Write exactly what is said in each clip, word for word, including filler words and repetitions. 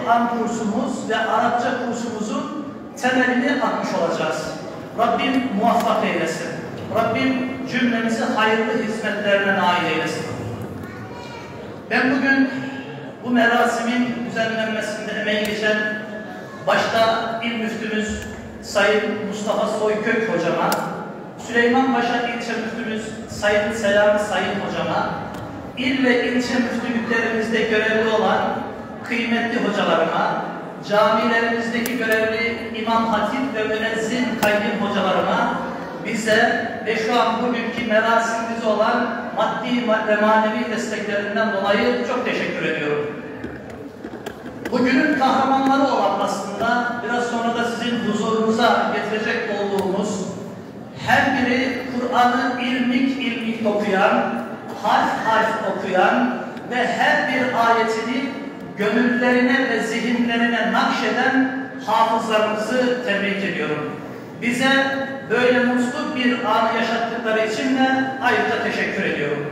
Kur'an kursumuz ve Arapça kursumuzun temelini atmış olacağız. Rabbim muvaffak eylesin. Rabbim cümlemizi hayırlı hizmetlerine nail eylesin. Ben bugün bu merasimin düzenlenmesinde emeği geçen başta İl Müftümüz Sayın Mustafa Soykök Hocama, Süleymanpaşa İlçe Müftümüz Sayın Selami Sayın Hocama, il ve ilçe müftülüklerimizde görevli olan kıymetli hocalarıma, camilerimizdeki görevli İmam Hatip ve Müezzin Kayyım hocalarıma, bize ve şu an bugünkü merasimimiz olan maddi ve manevi desteklerinden dolayı çok teşekkür ediyorum. Bugünün kahramanları olan aslında biraz sonra da sizin huzurunuza getirecek olduğumuz, her biri Kur'an'ı ilmik ilmik okuyan, harf harf okuyan ve her bir ayetini gönüllerine ve zihinlerine nakşeden hafızlarımızı tebrik ediyorum. Bize böyle mutlu bir anı yaşattıkları için de ayrıca teşekkür ediyorum.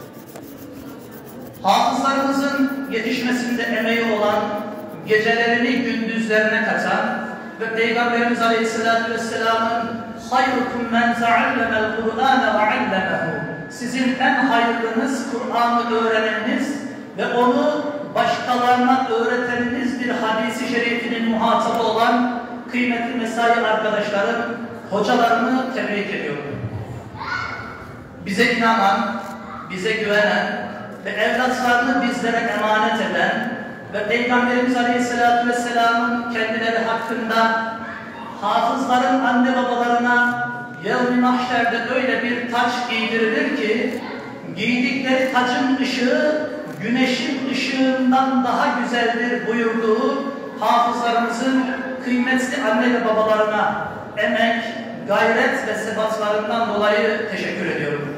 Hafızlarımızın yetişmesinde emeği olan, gecelerini gündüzlerine katan ve Peygamberimiz Aleyhisselatü Vesselam'ın hayrukum men teallemel Kur'ane ve allemehu, sizin en hayırlınız Kur'an'ı öğreneniz ve onu başkalarına öğreteniniz bir hadisi şerifinin muhatabı olan kıymetli mesai arkadaşlarım, hocalarımı tebrik ediyorum. Bize inanan, bize güvenen ve evlatlarını bizlere emanet eden ve Peygamberimiz Aleyhisselatü Vesselam'ın kendileri hakkında hafızların anne babalarına yevm-i mahşerde öyle bir taç giydirilir ki giydikleri tacın ışığı güneşin ışığından daha güzeldir buyurduğu hafızlarımızın kıymetli anne ve babalarına emek, gayret ve sebatlarından dolayı teşekkür ediyorum.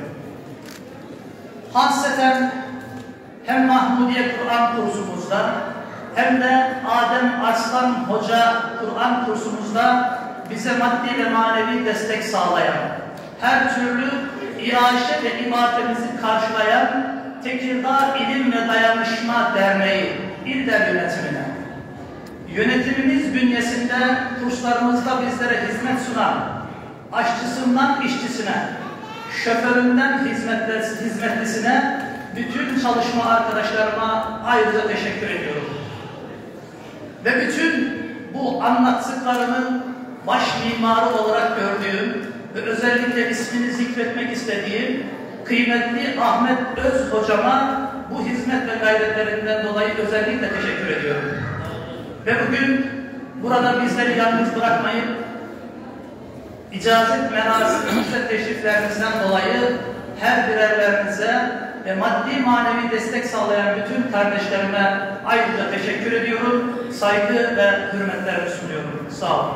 Hasreten hem Mahmudiye Kur'an kursumuzda hem de Adem Arslan Hoca Kur'an kursumuzda bize maddi ve manevi destek sağlayan, her türlü iaşe ve ibadetimizi karşılayan Tekirdağ İlim ve Dayanışma Derneği İl Yönetimine, yönetimimiz bünyesinde kurslarımızda bizlere hizmet sunan, aşçısından işçisine, şoföründen hizmetlisine, bütün çalışma arkadaşlarıma ayrıca teşekkür ediyorum. Ve bütün bu anlattıklarımın baş mimarı olarak gördüğüm ve özellikle ismini zikretmek istediğim kıymetli Ahmet Öz hocama bu hizmet ve gayretlerinden dolayı özellikle teşekkür ediyorum. Ve bugün burada bizleri yalnız bırakmayıp icazet merasimimize teşriflerinizden dolayı her birerlerinize ve maddi manevi destek sağlayan bütün kardeşlerime ayrıca teşekkür ediyorum. Saygı ve hürmetlerimi sunuyorum. Sağ olun.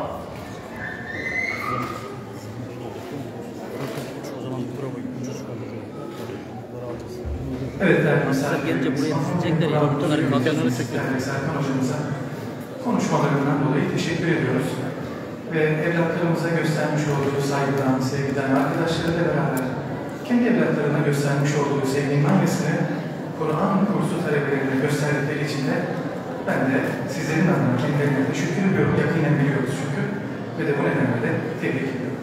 Evet, değerli misafirlerimiz, gelince buraya dizecekler ya, bunları kalkanları çekiyor. Serkan hocamıza konuşmalarından dolayı teşekkür ediyoruz. Ve evlatlarımıza göstermiş olduğu saygıdan, sevgiden, arkadaşlarıyla beraber kendi evlatlarına göstermiş olduğu sevginin aynısını Kur'an kursu talebelerine gösterdikleri için de ben de sizlerin adına kendilerine teşekkür ediyorum. Yakinen biliyoruz çünkü. Ve de bu nedenle de tebrik ediyorum.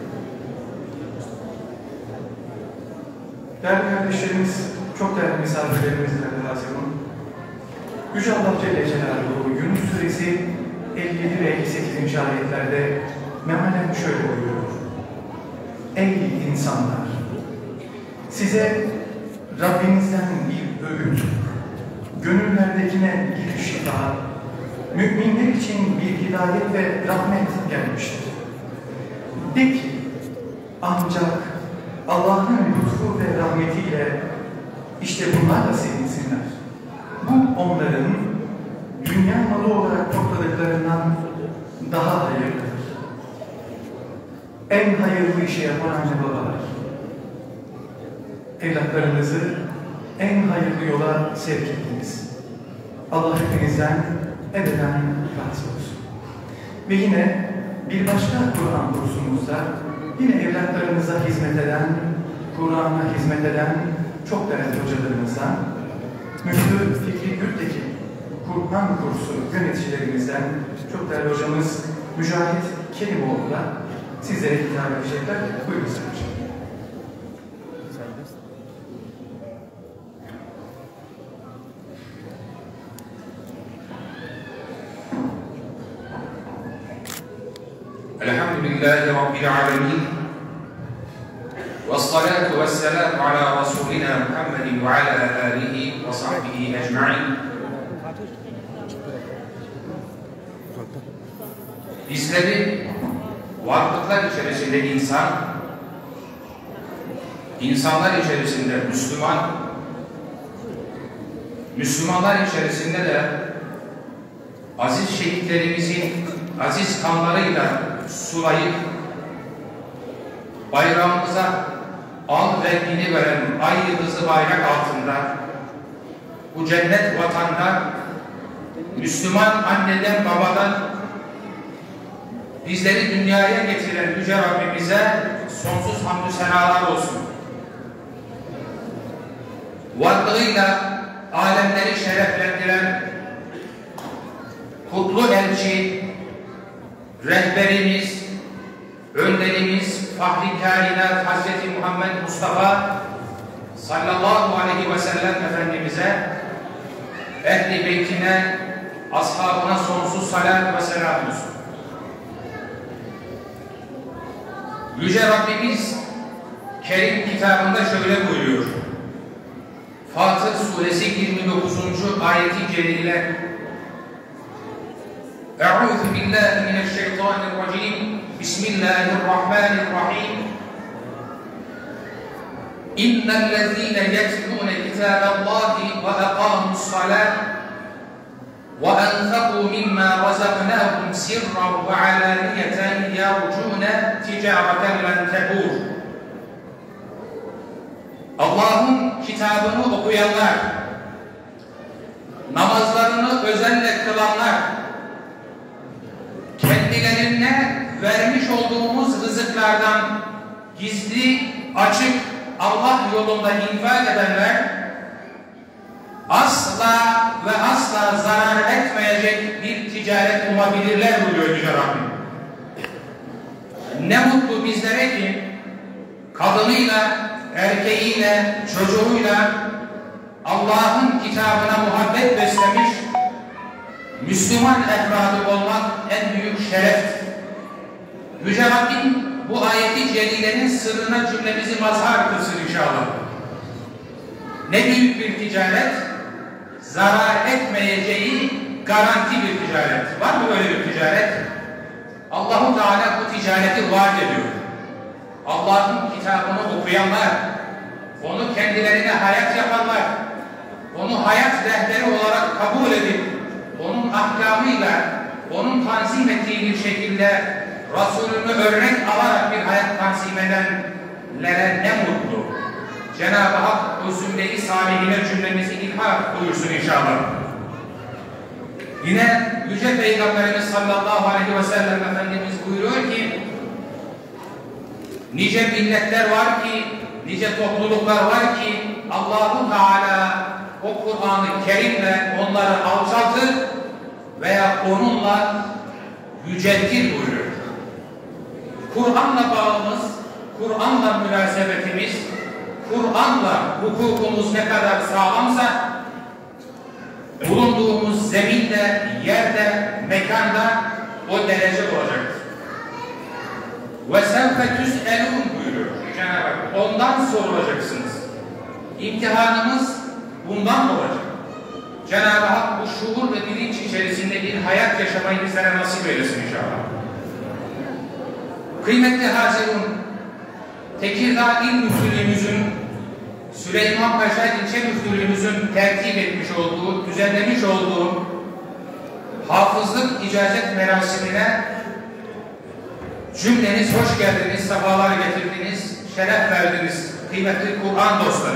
Değerli kardeşlerimiz, çok değerli misafirlerimiz değerli Hazirun. Yüce Allah Celle Celaluhu Yunus Suresi elli yedi ve elli sekizinci ayetlerde mealen şöyle buyuruyor. Ey insanlar! Size Rabbinizden bir öğüt, gönüllerdekine bir şifa, müminler için bir hidayet ve rahmet gelmiştir. De ki, ancak Allah'ın lütfu ve rahmetiyle işte bunlarla sevinsinler. Bu onların dünya malı olarak topladıklarından daha hayırlıdır. En hayırlı işi yapan anne babalar, evlatlarınızı en hayırlı yola sevk ettiniz. Allah hepinizden ebeden razı olsun. Ve yine bir başka Kur'an kursumuzda yine evlatlarımıza hizmet eden, Kur'an'a hizmet eden çok değerli hocalarımızdan Müftü Fikri Gürtekin Kur'an kursu yöneticilerimizden çok değerli hocamız Mücahit Kerimoğlu'na sizlere hitap edecekler. Buyurun Sayın Hocam. Elhamdülillahi Rabbil alemin. Vessalatu vesselamu ala Resulina Muhammedin ve ala alihi ve sahbihi ecma'in. Bizleri varlıklar içerisinde insan, insanlar içerisinde Müslüman, Müslümanlar içerisinde de aziz şehitlerimizin aziz kanlarıyla sulayıp bayrağımıza al rengini veren ay yıldızı bayrak altında bu cennet vatanda Müslüman anneden babadan bizleri dünyaya getiren Yüce Rabbimize sonsuz hamdü senalar olsun. Varlığıyla alemleri şereflendiren kutlu elçi, rehberimiz, önderimiz, fahri kainat Hazreti Muhammed Mustafa sallallahu aleyhi ve sellem Efendimiz'e, ehli beytine, ashabına sonsuz salat ve selam olsun. Yüce Rabbimiz Kerim kitabında şöyle buyuruyor. Fatır suresi yirmi dokuzuncu ayeti celile. Eûzu billahi mineşşeytanirracim. Bismillahirrahmanirrahim. İnnellezîne yetlûne kitâballâhi ve ekâmussalâh ve enfekû mimmâ razaknâhum sirran ve alâniyeten yercûne ticâreten len tebûr. Allah'ın kitabını okuyanlar, namazlarını özenle kılanlar, kendilerine vermiş olduğumuz rızıklardan gizli, açık, Allah yolunda infak edenler asla ve asla zarar etmeyecek bir ticaret umabilirler buyuruyor Yüce Rabbim. Ne mutlu bizlere ki kadınıyla, erkeğiyle, çocuğuyla Allah'ın kitabına muhabbet beslemiş Müslüman efradı olmak en büyük şereftir. Yüce Rabbim bu ayeti celilenin sırrına cümlemizi mazhar kılsın inşallah. Ne büyük bir ticaret, zarar etmeyeceği garanti bir ticaret. Var mı böyle bir ticaret? Allah-u Teala bu ticareti vaat ediyor. Allah'ın kitabını okuyanlar, onu kendilerine hayat yapanlar, onu hayat rehberi olarak kabul edip, onun ahkamıyla, onun tanzim ettiği bir şekilde Resulünü örnek alarak bir hayat tanzim edenlere ne mutlu. Cenab-ı Hak o zümre-i salihine cümlemizi ilhak buyursun inşallah. Yine Yüce Peygamberimiz sallallahu aleyhi ve sellem Efendimiz buyuruyor ki nice milletler var ki, nice topluluklar var ki Allah-u Teala o Kur'an-ı Kerim'le onları alçaltır veya onunla yüceltir buyuruyor. Kur'an'la bağımız, Kur'an'la münasebetimiz, Kur'an'la hukukumuz ne kadar sağlamsa bulunduğumuz zeminde, yerde, mekanda o derece olacaktır. وَسَوْفَ تُسْأَلُونَ buyuruyor Cenab-ı Hak. Ondan sorulacaksınız. İmtihanımız bundan olacak. Cenab-ı Hak bu şuur ve bilinç içerisinde bir hayat yaşamayı bizlere nasip eylesin inşallah. Kıymetli Hazirun, Tekirdağ İl Müftülüğümüzün, Süleyman Paşa İlçe Müftülüğümüzün tertip etmiş olduğu, düzenlemiş olduğu hafızlık icazet merasimine cümleniz hoş geldiniz, sefalar getirdiniz, şeref verdiniz kıymetli Kur'an dostları.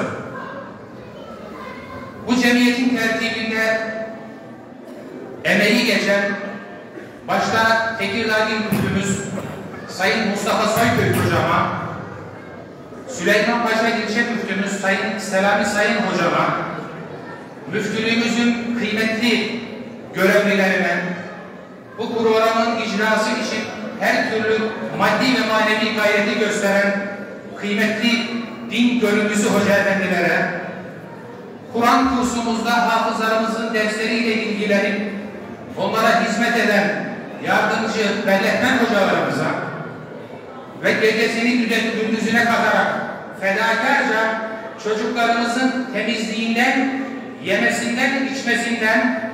Bu cemiyetin tertibinde emeği geçen, başta Tekirdağ İl Müftümüz Sayın Mustafa Soykök Hocama, Süleyman Paşa İlçe Müftümüz Sayın Selami Sayın Hocama, müftülüğümüzün kıymetli görevlilerine, bu programın icrası için her türlü maddi ve manevi gayreti gösteren kıymetli din gönüllüsü hoca efendilere, Kur'an kursumuzda hafızlarımızın dersleriyle ilgilenip onlara hizmet eden yardımcı ve rehber hocalarımıza ve gecesini gündüzüne katarak fedakarca çocuklarımızın temizliğinden, yemesinden, içmesinden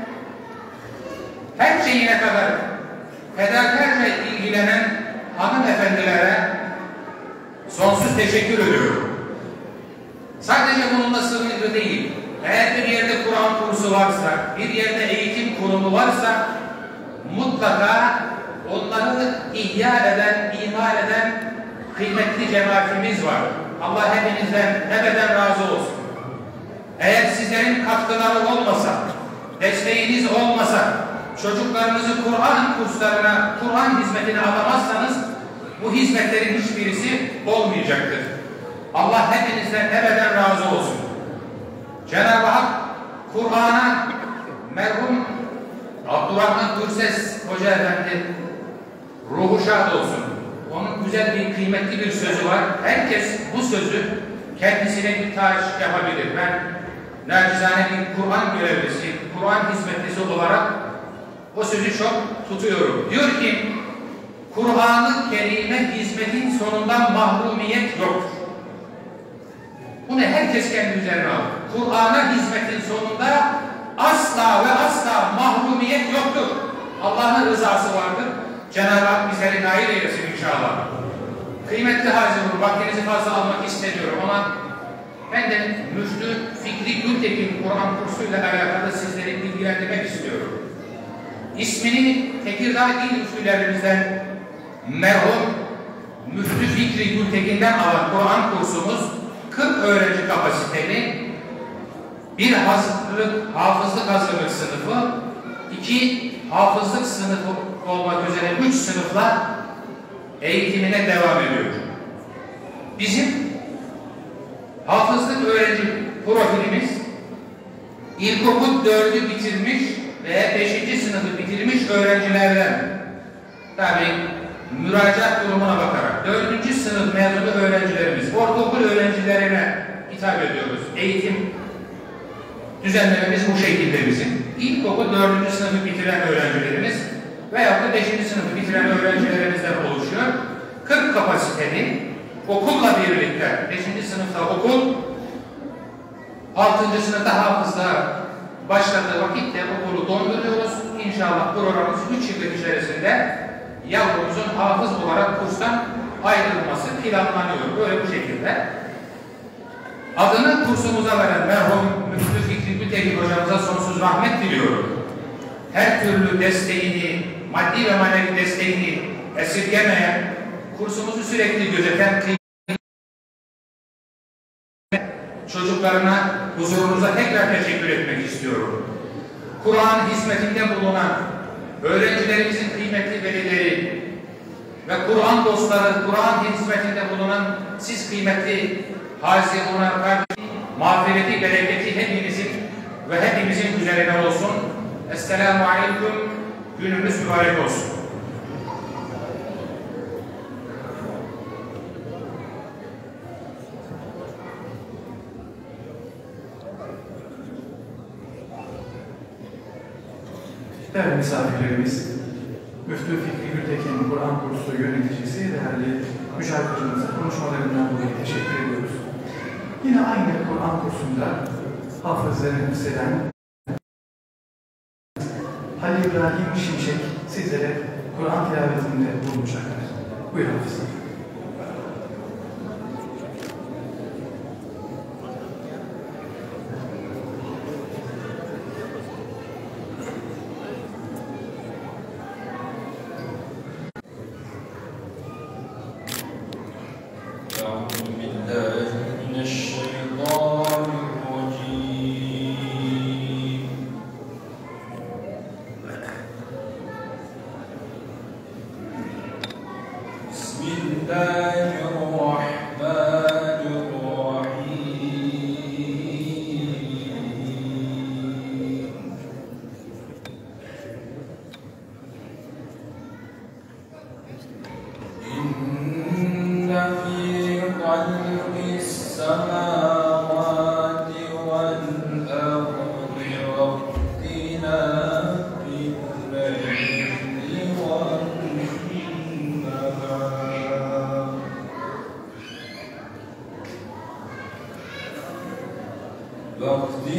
her şeyine kadar fedakarca ilgilenen hanımefendilere sonsuz teşekkür ediyorum. Sadece bununla sınırlı değil. Eğer bir yerde Kur'an kursu varsa, bir yerde eğitim kurumu varsa mutlaka onları ihya eden, imar eden kıymetli cemaatimiz var. Allah hepinizden ebeden razı olsun. Eğer sizlerin katkıları olmasa, desteğiniz olmasa, çocuklarınızı Kur'an kurslarına, Kur'an hizmetine alamazsanız bu hizmetlerin hiçbirisi olmayacaktır. Allah hepinizden ebeden razı olsun. Cenab-ı Hak Kur'an'a merhum Abdurrahman Gürses Hoca Efendi ruhu şad olsun. Onun güzel bir, kıymetli bir sözü var. Herkes bu sözü kendisine bir taş yapabilir. Ben nacizane bir Kur'an görevlisi, Kur'an hizmetlisi olarak o sözü çok tutuyorum. Diyor ki, Kur'an-ı Kerim'e hizmetin sonundan mahrumiyet yoktur. Bunu herkes kendi üzerine alır. Kur'an'a hizmetin sonunda asla ve asla mahrumiyet yoktur. Allah'ın rızası vardır. Cenab-ı Hak bizleri nail eylesin inşallah. Kıymetli hazırım, vaktinizi fazla almak istemiyorum ama ben de Müftü Fikri Gültekin Kur'an kursuyla alakalı sizleri bilgilendirmek istiyorum. İsmini Tekirdağ İl Müftülerimizden merhum Müftü Fikri Gültekin'den alan Kur'an kursumuz kırk öğrenci kapasiteli, bir hazırlık, hafızlık hazırlık sınıfı, iki hafızlık sınıfı olmak üzere üç sınıfla eğitimine devam ediyor. Bizim hafızlık öğrenci profilimiz ilkokul dördü bitirmiş ve beşinci sınıfı bitirmiş öğrencilerden, tabi müracaat durumuna bakarak dördüncü sınıf mezunu öğrencilerimiz, ortaokul öğrencilerine hitap ediyoruz. Eğitim düzenlememiz bu şekilde bizim. İlkokul dördüncü sınıfı bitiren öğrencilerimiz veyahut da beşinci sınıfı bitiren öğrencilerimizden oluşuyor. kırk kapasiteli okulla birlikte beşinci sınıfta okul, altıncı sınıfta hafızla başladığı vakitte okulu donduruyoruz. İnşallah programımız üç yıllık içerisinde yavrumuzun hafız olarak kurstan ayrılması planlanıyor. Böyle bu şekilde. Adını kursumuza veren merhum Müftü Fikri Gültekin hocamıza sonsuz rahmet diliyorum. Her türlü desteğini, maddi ve manevi desteğini esirgemeyen, kursumuzu sürekli gözeten çocuklarına, huzurunuza tekrar teşekkür etmek istiyorum. Kur'an hizmetinde bulunan öğrencilerimizin kıymetli velileri ve Kur'an dostları, Kur'an hizmetinde bulunan siz kıymetli Hazi Onar kardeşim, mağfireti, bereketi hepimizin ve hepimizin üzerine olsun. Esselamu Aleyküm, günümüz mübarek olsun. Değerli misafirlerimiz, Müftü Fikri Gültekin Kur'an kursu yöneticisi değerli Mücahit hocamıza konuşmalarından dolayı teşekkür ediyoruz. Yine aynı Kur'an kursunda hafızlarını hisseden Halil İbrahim Şimşek sizlere Kur'an tilavetinde bulunacaklar. Buyurun hafızlar.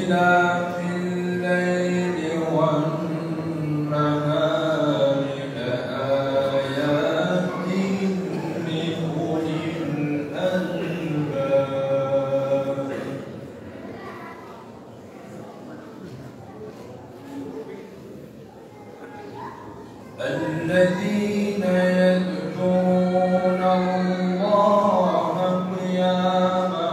واختلاف الليل والنهار لآيات لأولي الألباب الذين يذكرون الله قياما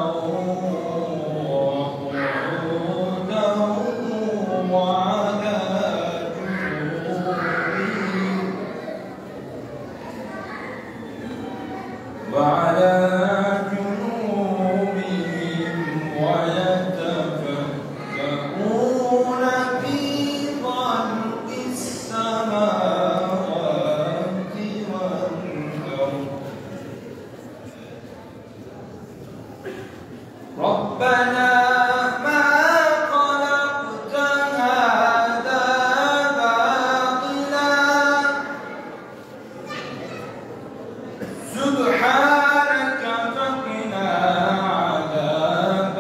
وقعودا وعلى جنوبهم وعلى جنوبهم ويتفكرون في خلق السماوات والأرض ربنا ما خلقت هذا باطلا سبحانك فقنا عذاب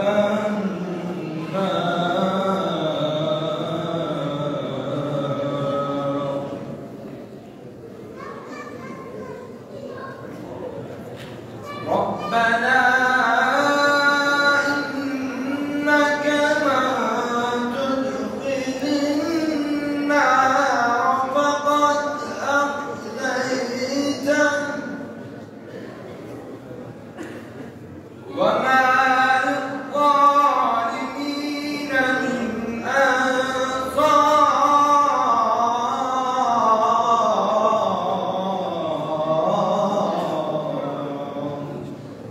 النار ربنا إنك من تدخل النار فقد أخزيته وما للظالمين من أنصار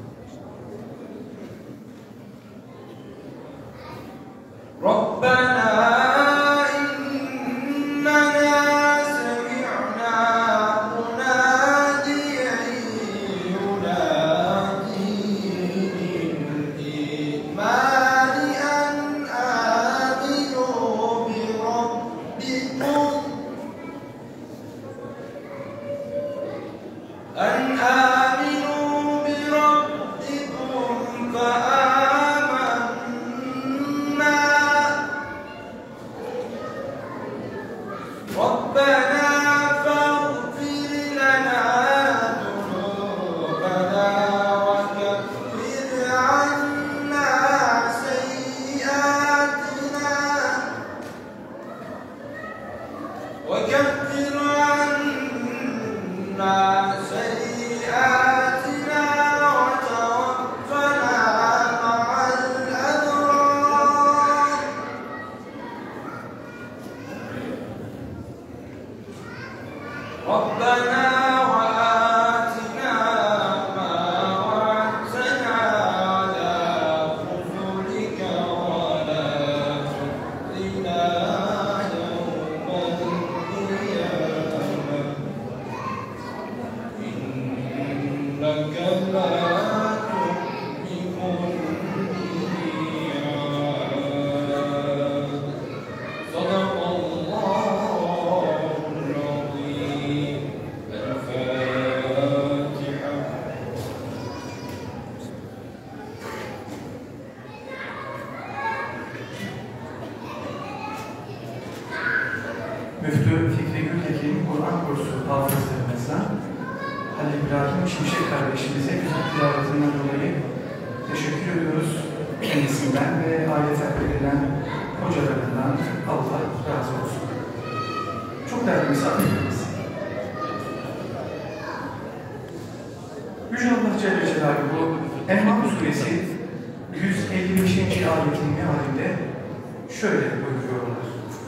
ربنا إننا سمعنا مناديا ينادي للإيمان أن آمنوا بربكم أن آمنوا بربكم فآمنا ربنا فاغفر لنا ذنوبنا وكفر عنا سيئاتنا وكفر عنا سيئاتنا وتوفنا مع الأبرار ربنا وآتنا ما وعدتنا على رسلك ولا تخزنا يوم القيامة إنك لا تخلف الميعاد صدق الله العظيم الفاتحة Müftü Fikri Gültekin Kur'an kursu hafızlarımızdan Halil İbrahim Şimşek kardeşimize güzel tilavetinden dolayı teşekkür ediyoruz. Kendisinden ve aile takdir edilen hocalarından Allah razı olsun. Çok değerli misafirlerimiz. Yüce Allah Celle Celaluhu En'am suresi yüz elli beşinci ayetin mealinde şöyle buyuruyorlar.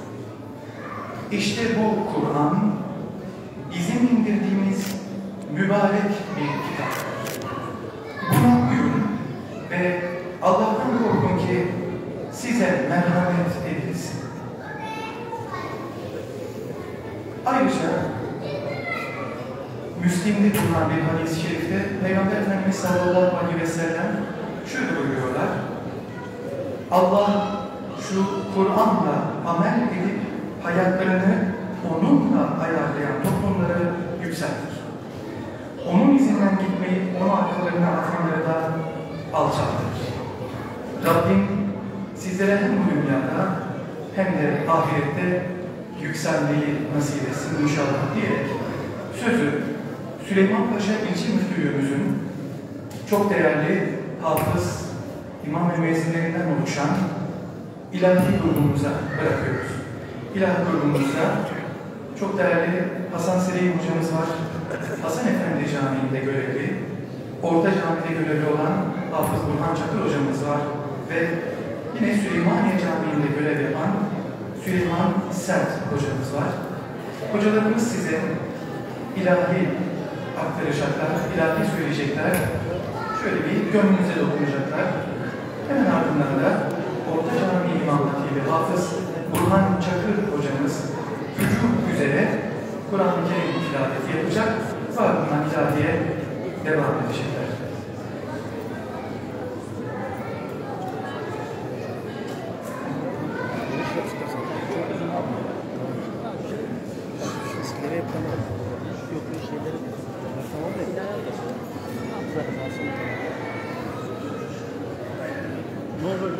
İşte bu Kur'an bizim indirdiğimiz mübarek bir kitaptır. Buna uyun ve Allah'tan korkun ki size merhamet edilsin. Ayrıca Müslim'de bulunan bir hadis-i şerifte Peygamber Efendimiz sallallahu aleyhi ve sellem şöyle buyuruyorlar. Allah şu Kur'an'la amel edip hayatlarını onunla ayarlayan toplumları yükseltir. Onun izinden gitmeyi, onun arkalarına atanları da alçaltır. Rabbim sizlere hem bu dünyada de ahirette yükselmeyi nasip etsin inşallah diyerek sözü Süleyman Paşa İlçe Müftülüğümüzün çok değerli hafız, imam ve müezzinlerinden oluşan ilahi grubumuza bırakıyoruz. İlahi grubumuzda çok değerli Hasan Selim hocamız var. Hasan Efendi Camii'nde görevli, Orta Camii'de görevli olan Hafız Burhan Çakır hocamız var ve yine Süleymaniye Camii'nde görev yapan Süleyman Sert hocamız var. Hocalarımız size ilahi aktaracaklar, ilahi söyleyecekler. Şöyle bir gönlünüze dokunacaklar. Hemen ardından da Orta Camii İmam Hatibi Hafız Burhan Çakır hocamız vücut üzere Kur'an-ı Kerim tilaveti yapacak ve ardından tilavetiye devam edecekler. Ne olur?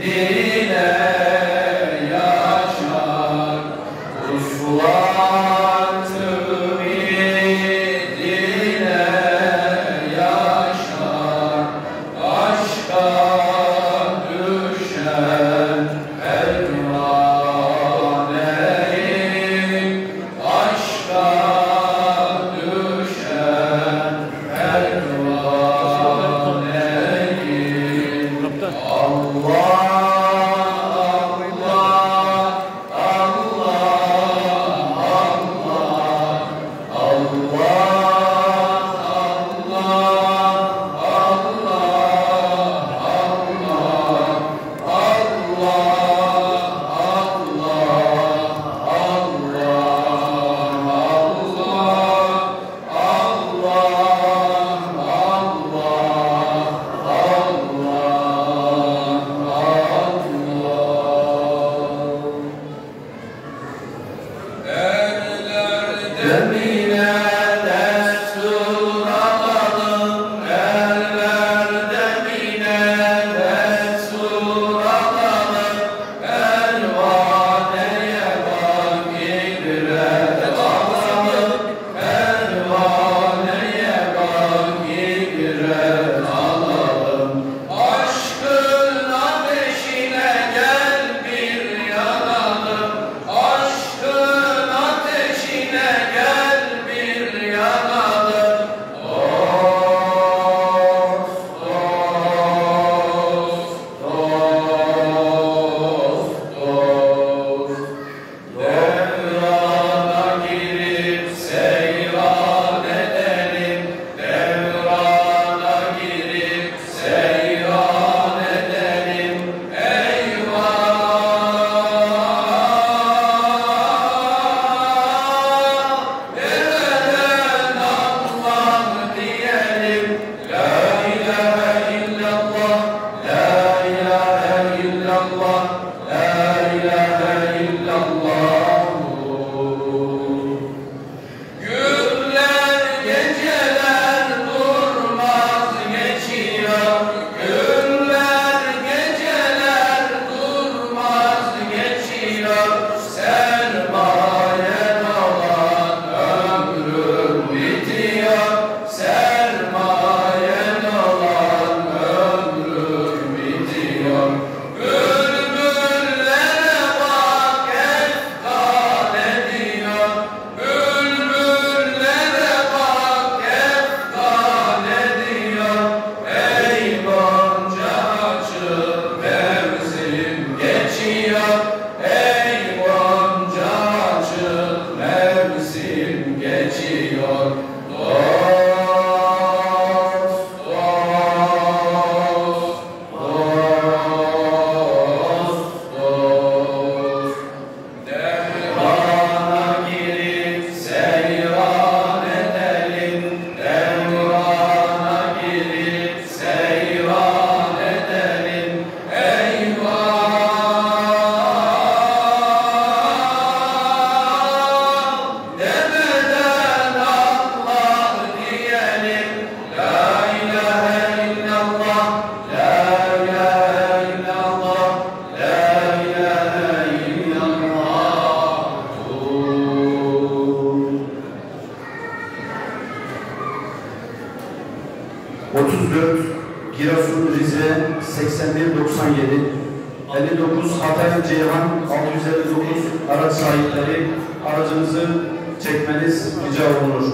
otuz dört Giresun Rize seksen bir doksan yedi, elli dokuz Hatay Ceyhan altı yüz elli dokuz araç sahipleri aracınızı çekmeniz rica olunur.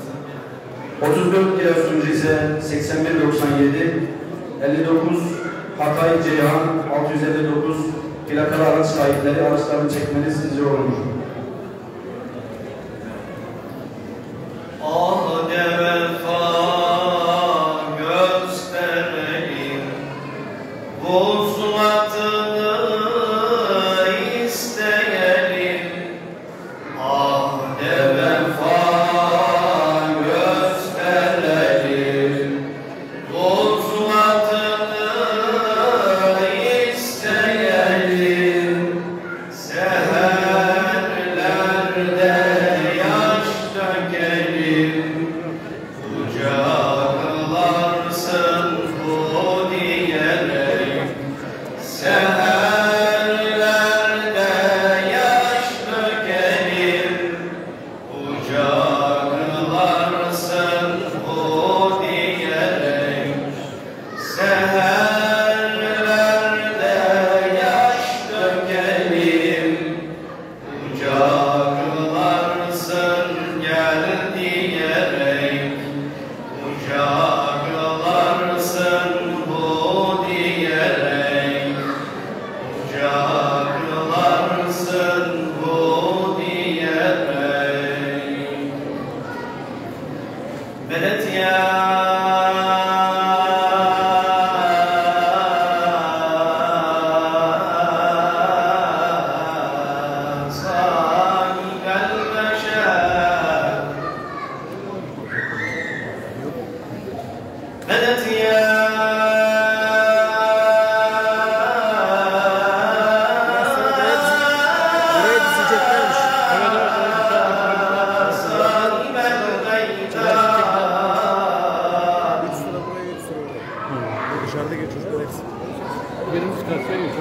otuz dört Giresun Rize seksen bir doksan yedi, elli dokuz Hatay Ceyhan altı yüz elli dokuz plakalı araç sahipleri araçlarını çekmeniz rica olunur. Ahde vefa gösterelim, vuslatını isteyelim. Ahde vefa gösterelim, vuslatını isteyelim. Seherlerde yaş dökelim, kucaklarsın bu diyelim. Seher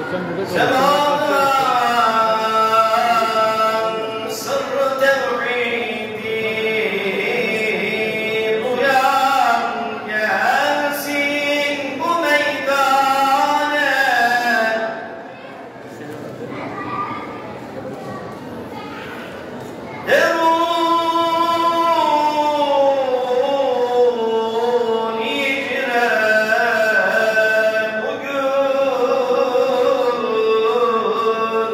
Sen burada kal. Zaman sırrı tevhidi duyan gelsin bu meydane. Derun icre bugün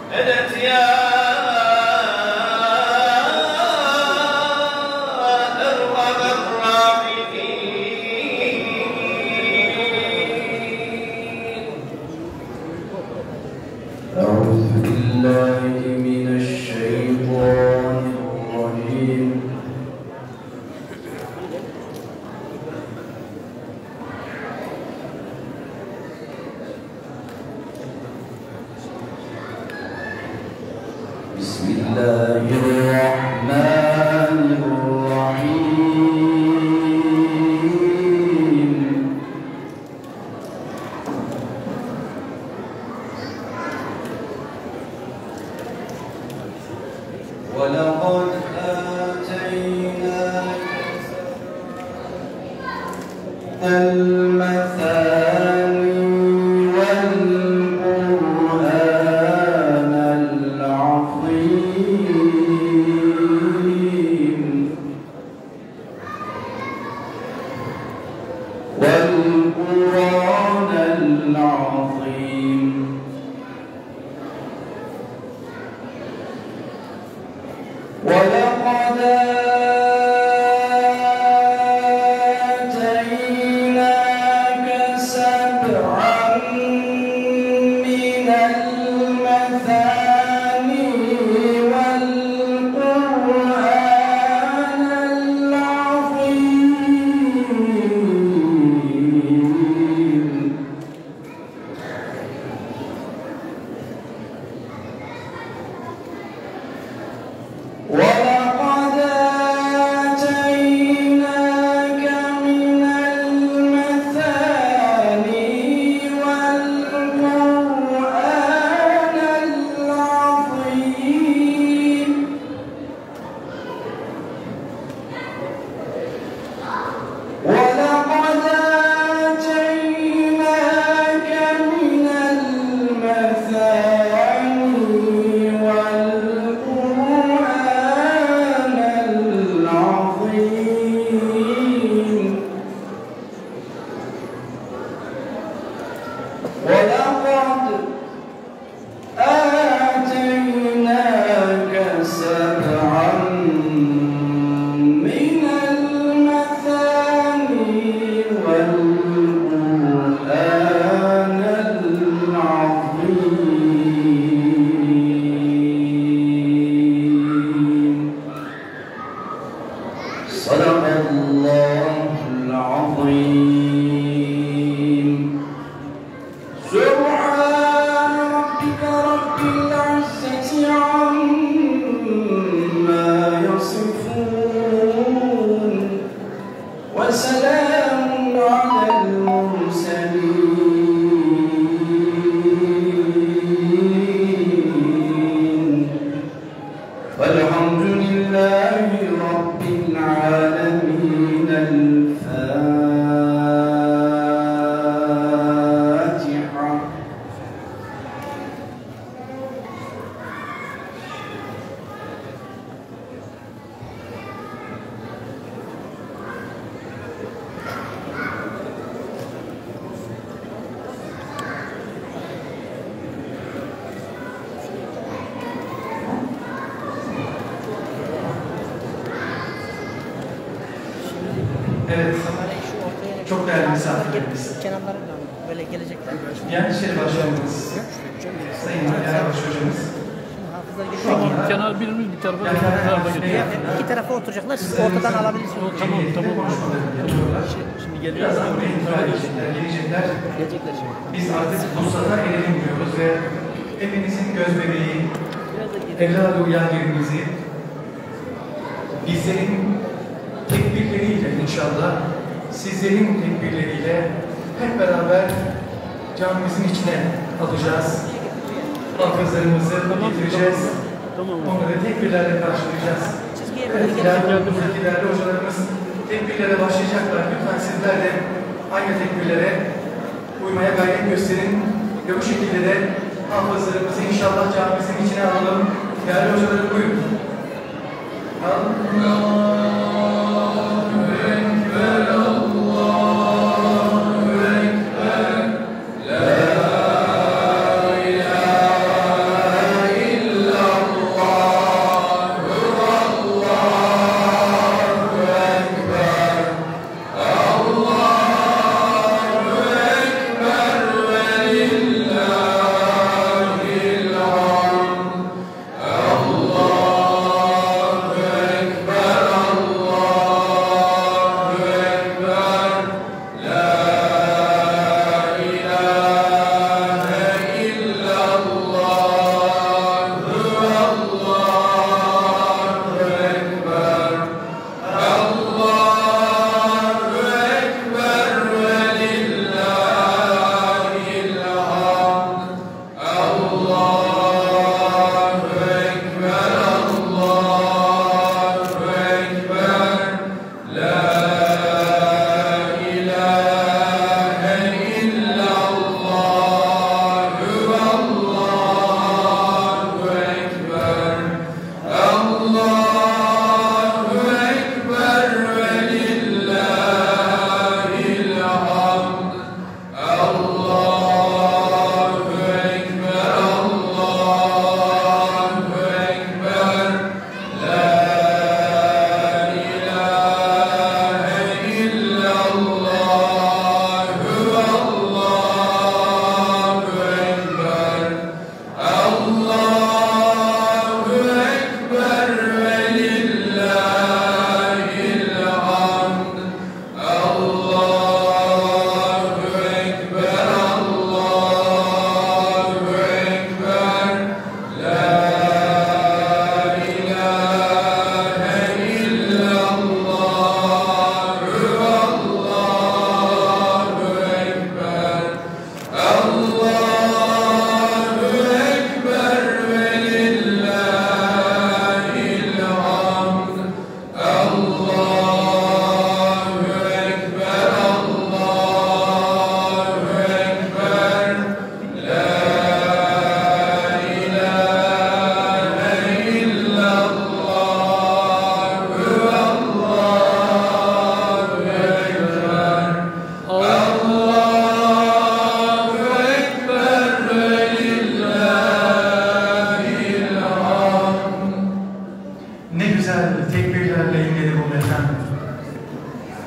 Evet, çok değerli misafirlerimiz. Kenarlarından böyle gelecekler. Yani şey başkanımız, Sayın Erbaş Hocamız. Şu anda Kenar birimiz bir tarafa, yani, bir tarafa yani, gidiyor. yani, İki tarafa oturacaklar, siz ortadan alabilirsiniz. Tamam, tamam. Şimdi geliyor. Birazdan buraya intikal edecekler, gelecekler. Gelecekler şimdi. Biz artık Vuslat'a erelim diyoruz ve hepinizin göz bebeği, evladı uyanlarımızı bizlerin tekbirleriyle inşallah, sizlerin tekbirleriyle hep beraber camimizin içine alacağız. Hafızlarımızı getireceğiz. Onları tekbirlerle karşılayacağız. Evet, ilerlediğimizdeki değerli hocalarımız tekbirlere başlayacaklar. Lütfen sizler de aynı tekbirlere uymaya gayret gösterin. Ve bu şekilde de hafızlarımızı inşallah camimizin içine alalım. Değerli hocalarım buyurun. Allah. La ilahe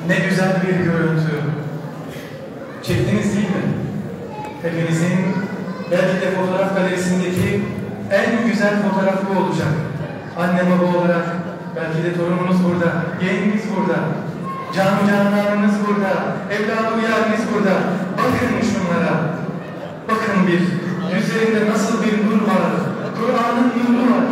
Ne güzel bir görüntü. Çektiniz değil mi? Hepinizin belki de fotoğraf galerisindeki en güzel fotoğraf bu olacak. Anne baba olarak belki de torununuz burada, yeğeniniz burada, canı cananınız burada, evladı uyarınız burada. Bakın şunlara. Bakın bir, yüzlerinde nasıl bir nur var. Kur'an'ın nuru var.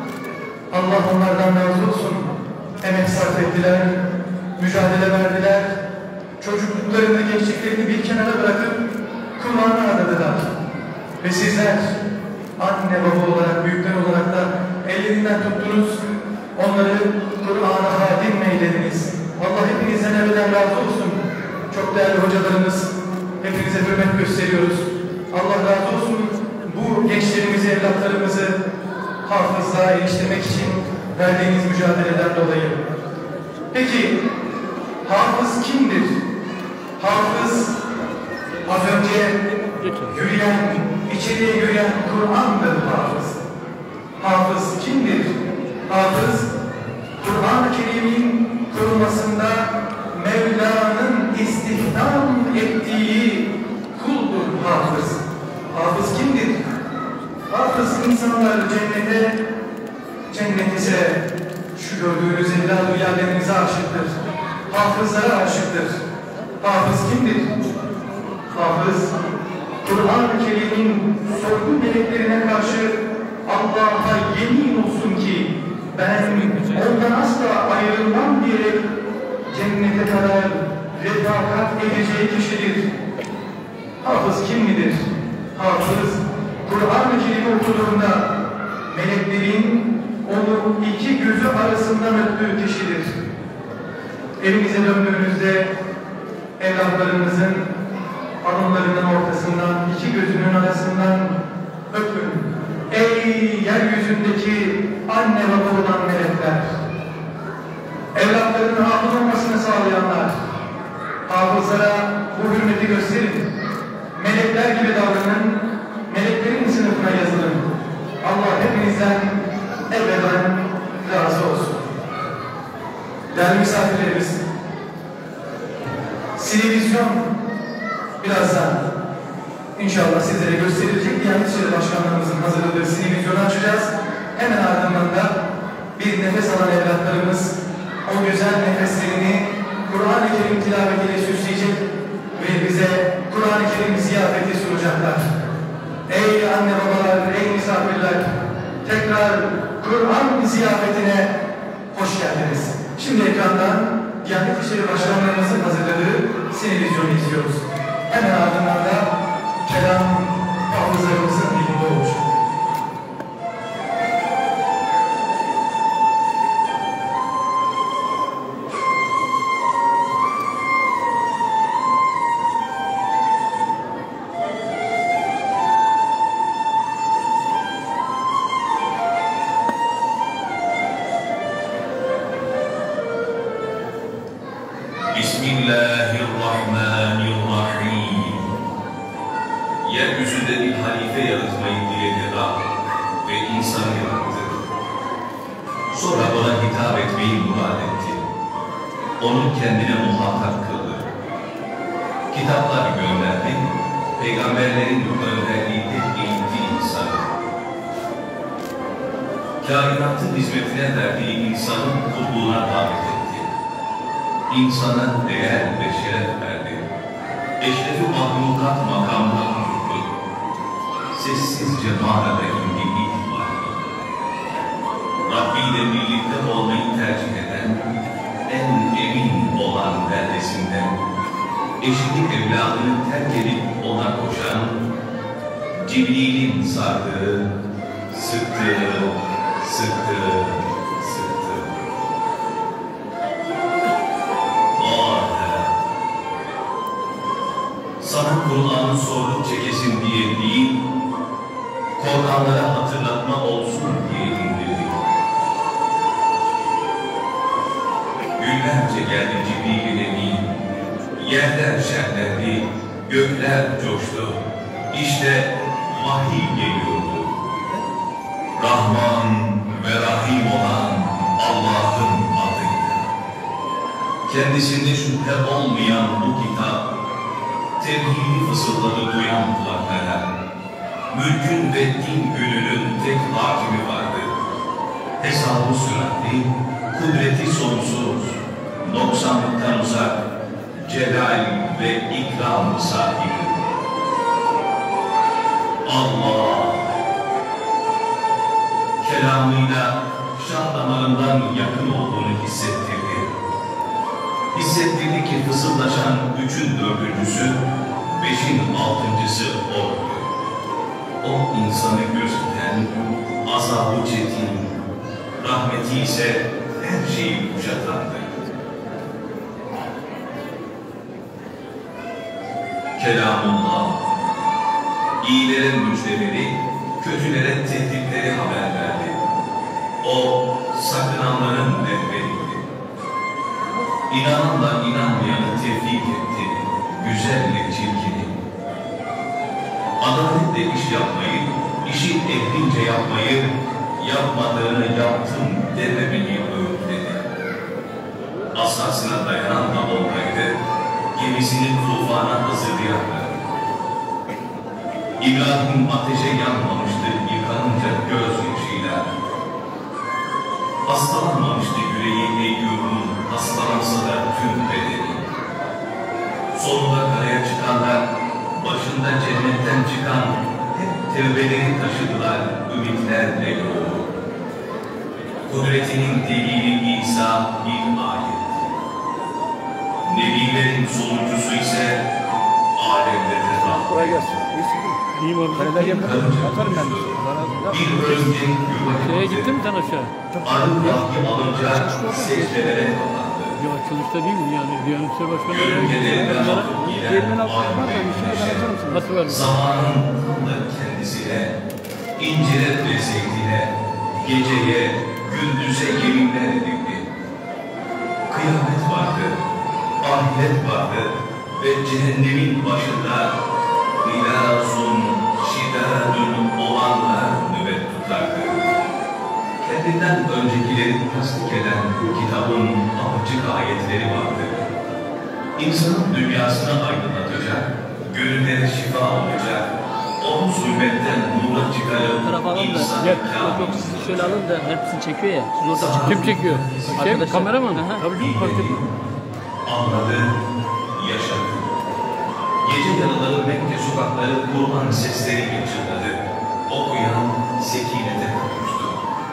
Allah onlardan razı olsun. Emek sarf ettiler, mücadele verdiler. Çocukluklarını, gençliklerini bir kenara bırakıp Kur'an'ı aradılar. Ve sizler anne baba olarak, büyükler olarak da ellerinden tuttunuz. Onları Kur'an'a hadim eylediniz. Allah hepinizden evvelen razı olsun. Çok değerli hocalarımız, hepinize hürmet gösteriyoruz. Allah razı olsun. Bu gençlerimizi, evlatlarımızı hafızlığa eriştirmek için verdiğiniz mücadeleden dolayı. Peki, hafız kimdir? Hafız, az önce yürüyen, içeriye yürüyen Kur'an'dır hafız. Hafız kimdir? Hafız, Kur'an-ı Kerim'in kurulmasında Mevla'nın istihdam ettiği kuldur hafız. Hafız kimdir? Hafız insanlar cennete, cennet ise şu gördüğünüz evladı yerlerinize aşıktır. Hafızlara aşıktır. Hafız kimdir? Hafız, Kur'an-ı Kerim'in sorgu meleklerine karşı Allah'a yemin olsun ki ben ondan asla ayrılmam diyerek cennete kadar refakat edeceği kişidir. Hafız kim midir? Hafız, Kur'an-ı Kerim'i okuduğunda meleklerin onu iki gözü arasından öptüğü kişidir. Evinize döndüğünüzde evlatlarınızın alınlarının ortasından, iki gözünün arasından öpün. Ey yeryüzündeki anne baba olan melekler! Evlatlarının hafız olmasını sağlayanlar, hafızlara bu hürmeti gösterin. Melekler gibi davranın, meleklerin sınıfına yazılın. Allah hepinizden ebeden razı olsun. Değerli misafirlerimiz, televizyon birazdan İnşallah sizlere gösterilecek. Diyanet İşleri Başkanlığımızın hazırladığı televizyonu açacağız. Hemen ardından da bir nefes alan evlatlarımız o güzel nefeslerini Kur'an-ı Kerim tilavetiyle süsleyecek ve bize Kur'an-ı Kerim ziyafeti sunacaklar. Ey anne babalar, ey misafirler, tekrar Kur'an ziyafetine hoş geldiniz. Şimdi ekrandan Diyanet İşleri Başkanlığımızın hazırladığı televizyonu izliyoruz. Hemen ardından da kelam hafızlarımızın dilinde olacak. Bismillahirrahmanirrahim. Yeryüzünde bir halife yaratmayı diledi Rab ve insanı yarattı. Sonra ona hitap etmeyi murad etti. Onu kendine muhatap kıldı. Kitaplar gönderdi, peygamberlerin önderliğinde eğitti insanı. Kainatın hizmetine verdiği insanın kulluğuna davet etti. İnsana değer ve şeref verdi. Eşrefi mahlukat makamına tuttu. Sessizce mağarada indi itibar. Rabbi ile birlikte olmayı tercih eden, en emin olan beldesinden, eşini evladını terk edip ona koşan, Cibril'in sardığı, sıktığı, sıktığı, sıktığı. Sana Kur'an'ı sorduk çekesin diye değil, korkanlara hatırlatma olsun diye indirdik. Günlerce geldi Cibril-i Emin, yerler şenlendi, gökler coştu. İşte vahiy geliyordu. Rahman ve Rahim olan Allah'ın adıyla. Kendisinde şüphe olmayan bu kitap, tevhidi fısıldadı duyan kulaklara. Mülkün ve din gününün tek hakimi vardır. Hesabı süratli, kudreti sonsuz, noksanlıktan uzak, celal ve ikram sahibi. Allah, kelamıyla şan damarından yakın olduğunu hissettirdi. Hissettirdi ki fısıldaşan üçün dördüncüsü, beşin altıncısı oydu. O insanı gözünden azabı çetin, rahmeti ise her şeyi kuşatandı. Kelamullah, iyilere müjdeleri, kötülere tehditleri haber verdi. O, sakınanların rehberiydi. İnananla inanmayanı tevfik etti, güzelle çirkini. Adaletle iş yapmayı, işi ehlince yapmayı, yapmadığını yaptım dememeyi öğütledi. Asasına dayanan da olmaydı, gemisini tufana hazırlayanlar. İbrahim ateşe yanmamıştı yıkanınca gözyaşıyla. Hastalanmamıştı yüreği Eyyub'un, hastalansa da tüm bedeni. Sonunda karaya çıkanlar, başında cennetten çıkan hep tevbeleri taşıdılar, ümitlerle yolu. Kudretinin delili İsa bir ayet. Nebilerin sonuncusu ise alemlerde Kolay rahmet. gelsin. İyiyim abi. Kaleler yapalım. Atarım ben de. Bir örümcek yuva Şeye yaptı. gittin mi sen aşağı? Arı vahyi alınca secdelere kapandı. Ya açılışta değil mi yani? Diyanet İşleri Başkanı. Gölgelerinden akıp Gelmen giden altında var da alim bir şey ben atarım sana. Nasıl var? zamanın da kendisine, incire ve zeytine, geceye, gündüze yeminler edildi. Kıyamet vardı, ahiret vardı ve cehennemin başında ilâzun, şidâdün olanlar nöbet tutardı. Kendinden öncekileri tasdik eden kitabın apaçık ayetleri vardı. İnsanın dünyasını aydınlatacak, gönüllere şifa olacak, onu zulmetten nura Taraf alın çıkarıp da. insanı Gel. Yok yok sizi şöyle alın da hepsini çekiyor ya. Siz orada Kim çekiyor? Şey, Arkadaşlar. kamera mı? Aha. Tabii canım, fark etmez. anladı, yaşadı. Gece yarıları Mekke sokakları Kur'an sesleriyle çınladı. Okuyan sekinete kavuştu.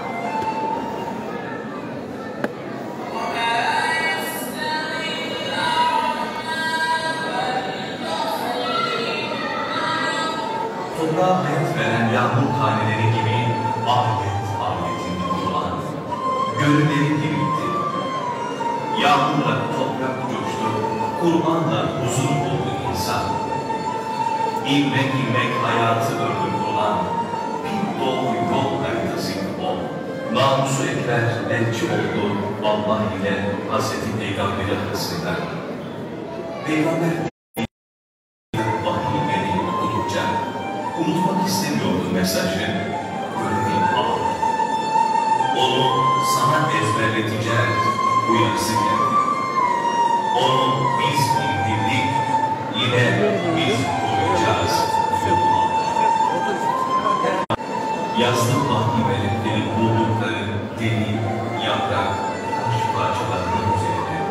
Toprağa hayat veren yağmur taneleri gibi ayet ayetinde Kur'an. Gönülleri diriltti. Yağmurla toprak coştu, Kur'an'la huzur buldu insan. İlmek ilmek hayatı ördü Kur'an, bir dolu yol haritasıydı o. Namusu ekber elçi oldu Allah ile Hazreti Peygamber arasında. Peygamber vahiyleri okudukça unutmak istemiyordu mesajı, görevi aldı. Onu sana ezberleteceğiz, uyarısı geldi. Onu biz indirdik, yine biz koruyacağız. Yazdık vahyi melekleri buldukları deli, yaprak, taş parçalarının üzerine.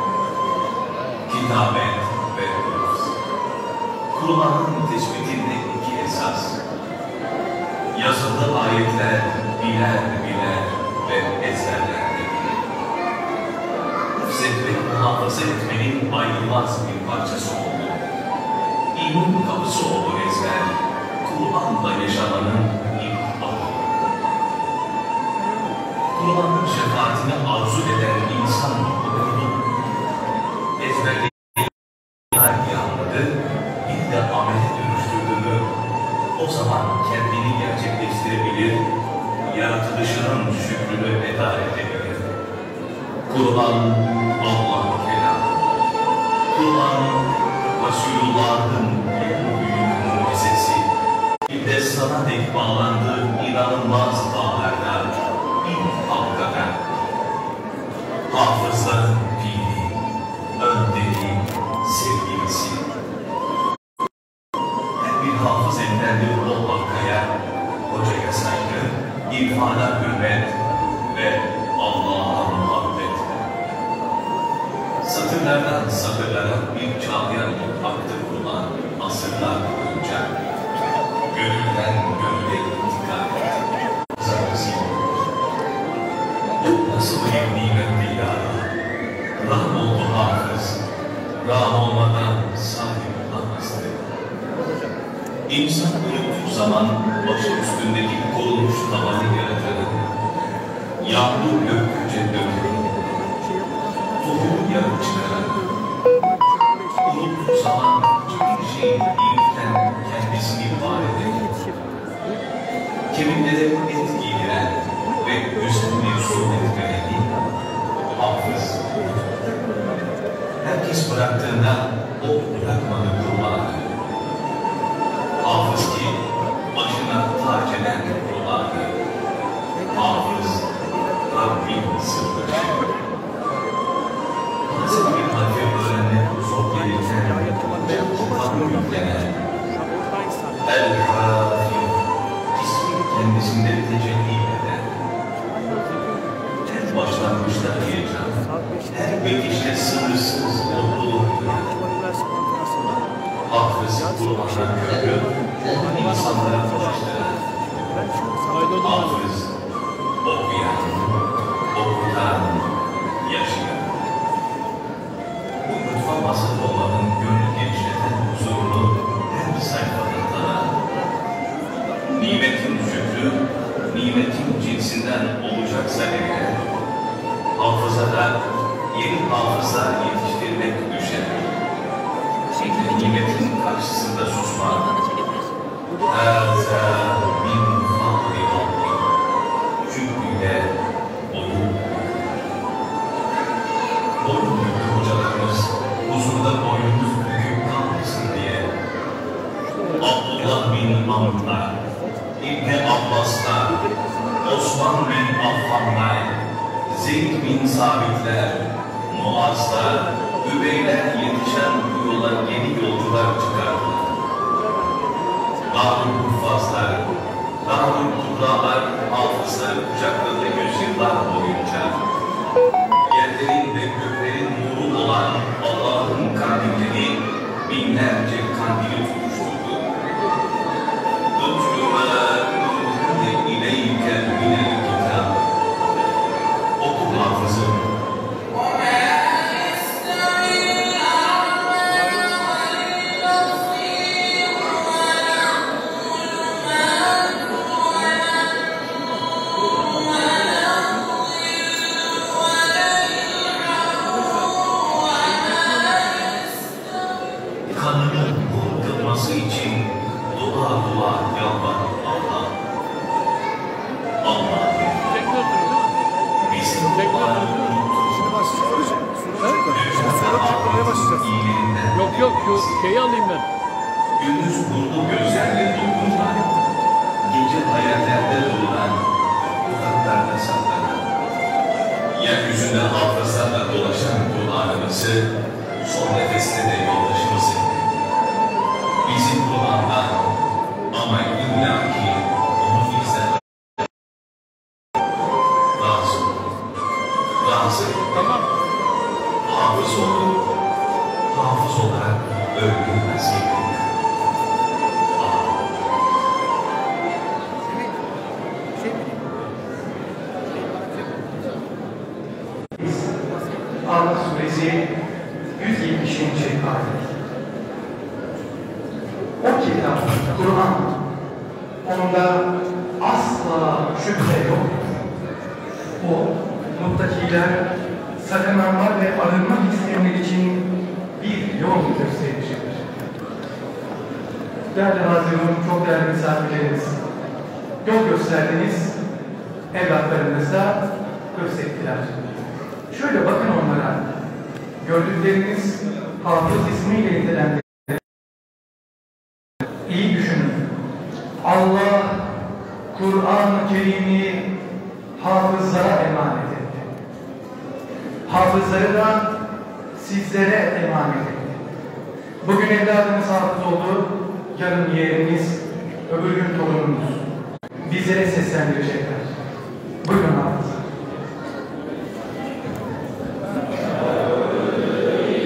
Kitabet ve hıfz. Kur'an'ın tespitinde iki esas. Yazılı ayetler biler biler ve ezberlerdi. Hıfzetmek, muhafaza etmenin ayrılmaz bir parçası oldu. İman kapısı oldu ezber, Kur'an'la yaşamanın ilk adı. Kur'an'ın şefaatini arzu eden insan okudu. Ezberlediği bir anladı, bir de amele dönüştürdüğünü, o zaman kendini gerçekleştirebilir, yaratılışının şükrünü eda edebilir. Kur'an Allah'ın kelamı. Kur'an Resulullah'ın en büyük mucizesi. Bir de sana dek bağlandığı inanılmaz bağlarda, ilk halkada. Hafızların pili, Satırlardan satırlara bir çağlayan aktı Kur'an asırlar boyunca. Gönülden gönüle intikal etti. Zarrısıyla. Bu nasıl bir nimetti ya? Ram oldu hafız. Ram olmadan sahip olamazdı. İnsan unuttuğu zaman başı üstündeki korunmuş tavanı yaratanı, yağmur gökyüce dökülür, tohumu yarı çıkaran, unuttuğu zaman hiçbir şeyin ilkten kendisini var eden, kemiklere et giydiren ve güzel bir sünnet vereni, hafız. Herkes bıraktığında o bırakmadı Kur'an'ı. Hafız ki başına tac eden Kur'an'ı. Hafız Rabbin sırrı. Nasıl bir harfi öğrenmek zor gelirken Kur'an yüklenen El-Hafif ismi kendisinde tecelli eden, her başlangıçta heyecan, her bitişte sınırsız mutluluk duyan, hafız Kur'an'a köprü, onu insanlara ulaştıran, hafız okuyan, okutan, yaşayan. Bu mutfak masal olmanın gönül genişleten huzurunu her sayfada taran, nimetin şükrü, nimetin cinsinden olacaksa eğer, hafızada yeni hafızlar yetiştirmek düşer. Şimdi nimetin karşısında susmak, hâzâ min fâri Rabbi, şükrüyle boyun. Boyun büktü hocalarımız, huzurda boynumuz bükük kalmasın diye. Abdullah bin Amr'la, İbni Abbas'la, Osman bin Affan'la, Zeyd bin Sabitler, Muaz'lar, Übeyler yetişen bu yola yeni yolcular çıkardılar. Darül Huffazlar, Darül Kudralar, hafızları kucakladı yüzyıllar boyunca. Yerlerin ve göklerin nuru olan Allah'ın kandilleri binlerce kandili tutuşturdu. Tutluğa nurhune ileyke minel kitab. Oku hafızım. Kanının kurtulması için dua dua yalvar Allah. Allah bizim dualarını Yok yok şu şeyi alayım ben. gündüz kurdu gözlerle dokunma, gece hayallerde dolunan, uzaklarda saklanan, yeryüzünde hafızlarla dolaşan Kur'an'ımızı, son nefeste de yoldaşımızı, bizim Kur'an'dan ama illa ki onu bizden razı ol, razı ol. Tamam. Hafız olun, hafız olarak ölgün nasip edin. Araf suresi yüz yetmişinci ayet. O kitap, Kur'an, onda asla şüphe yok. O, muttakiler, sakınanlar ve arınmak isteyenler için bir yol göstericidir. Değerli hazirun, çok değerli misafirlerimiz, yol gösterdiniz, evlatlarınıza gösterdiler. Şöyle bakın onlara, gördükleriniz hafız ismiyle nitelendirilir. İyi düşünün. Allah Kur'an-ı Kerim'i hafızlara emanet etti. Hafızları da sizlere emanet etti. Bugün evladınız hafız oldu, yarın yeğeniniz, öbür gün torununuz. Bizlere seslendirecekler. Buyurun hafız.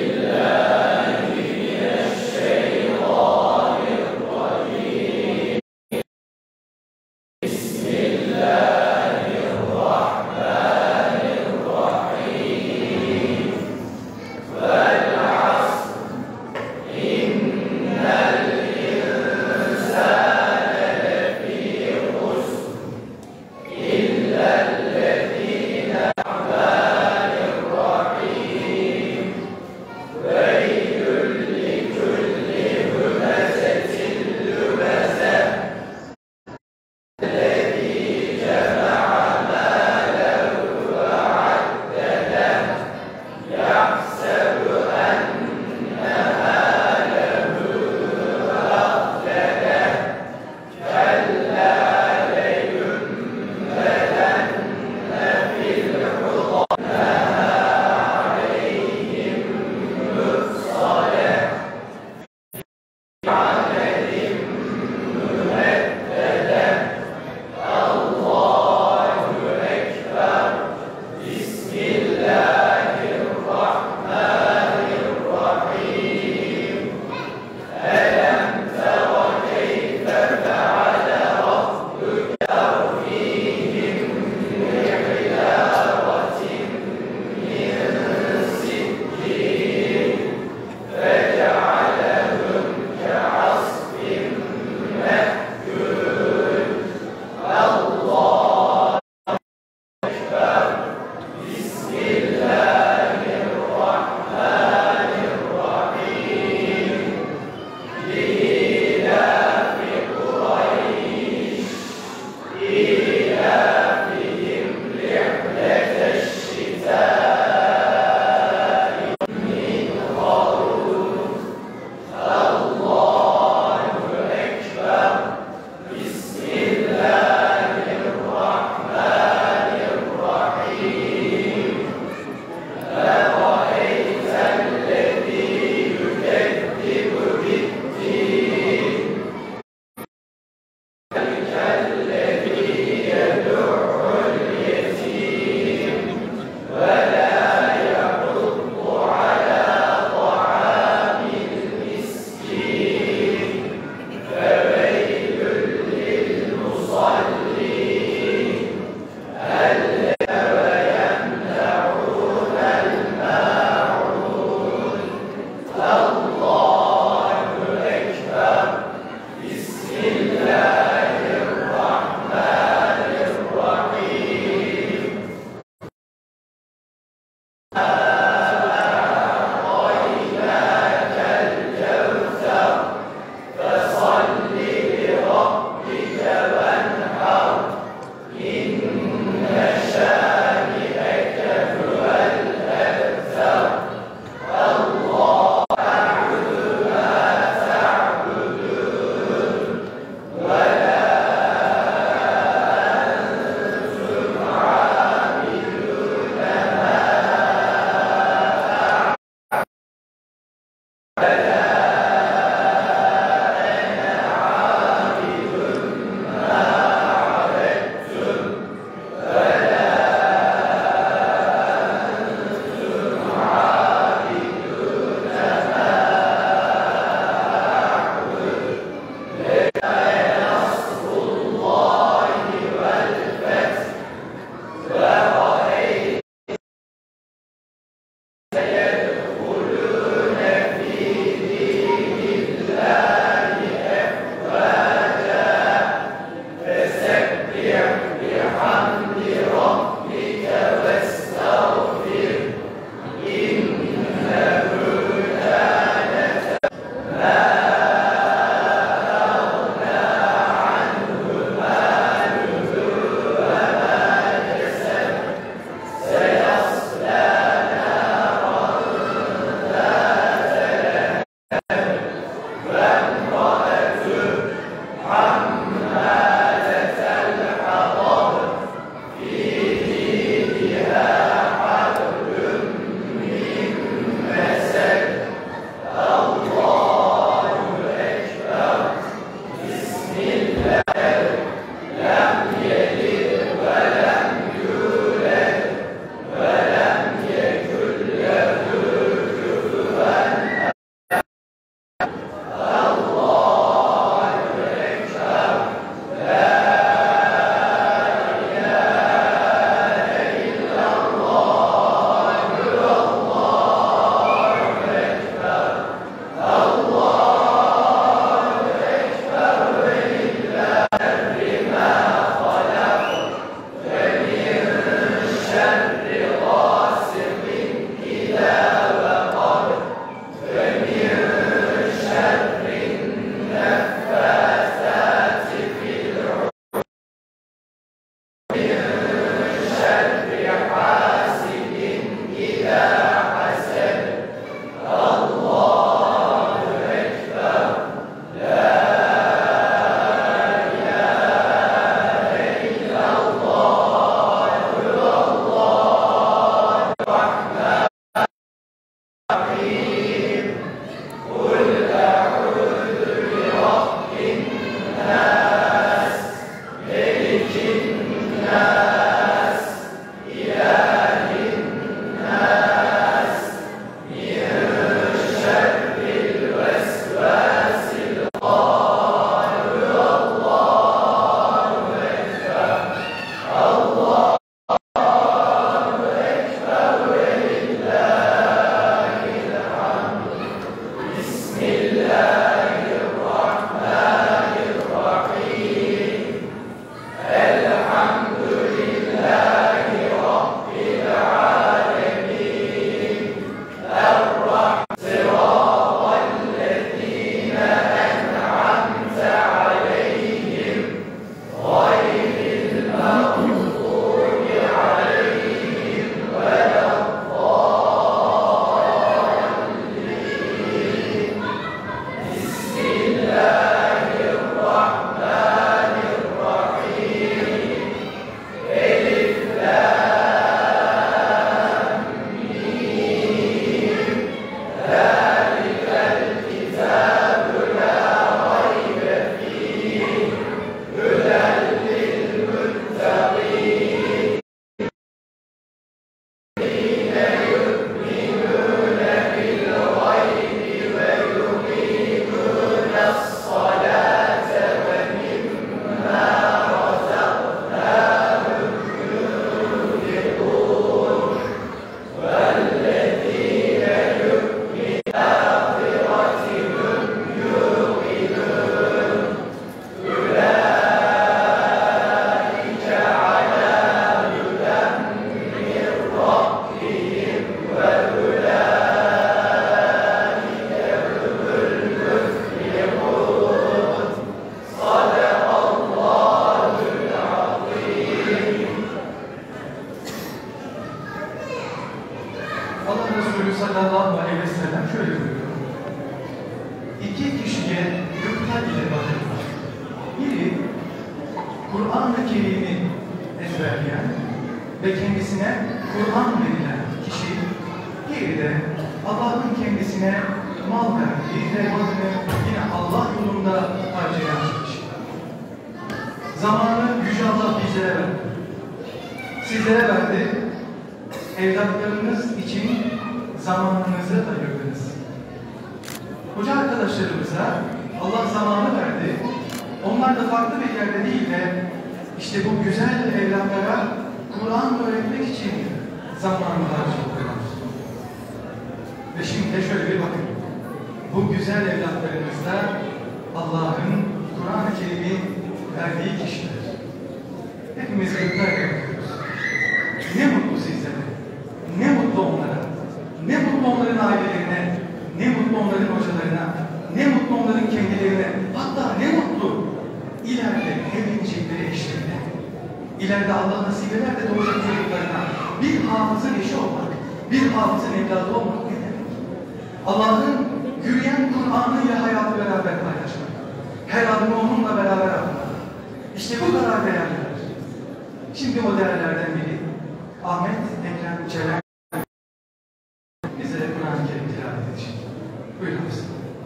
sallallahu aleyhi ve sellem şöyle buyuruyor. İki kişiye gıpta ile bakılır. Biri Kur'an-ı Kerim'i ezberleyen ve kendisine Kur'an verilen kişi, diğeri de Allah'ın kendisine mal verdiği ve malını yine Allah yolunda harcayan kişi. Zamanı Yüce Allah bizlere verdi. Sizlere verdi. Evlatlarınız için zamanınızı ayırdınız. Hoca arkadaşlarımıza Allah zamanı verdi. Onlar da farklı bir yerde değil de işte bu güzel evlatlara Kur'an öğretmek için zamanı harcadılar. Ve şimdi de şöyle bir bakın. Bu güzel evlatlarımızda Allah'ın Kur'an-ı Kerim'i verdiği kişiler. Hepimiz gıpta yapıyoruz. Ne mutlu sizlere. Ne mutlu onlara. Ne mutlu onların ailelerine. Ne mutlu onların hocalarına. Ne mutlu onların kendilerine. Hatta ne mutlu ileride evlenecekleri eşlerine. İleride Allah nasip eder de doğacak çocuklarına bir hafızın eşi olmak, bir hafızın evladı olmak ne demek? Allah'ın yürüyen Kur'an'ıyla hayatı beraber paylaşmak. Her adımı onunla beraber atmak. İşte bu kadar değerliler. Şimdi o değerlerden biri Ahmet Ekrem Çelen bize Kur'an-ı Kerim tilavet edecek. Buyurunuz.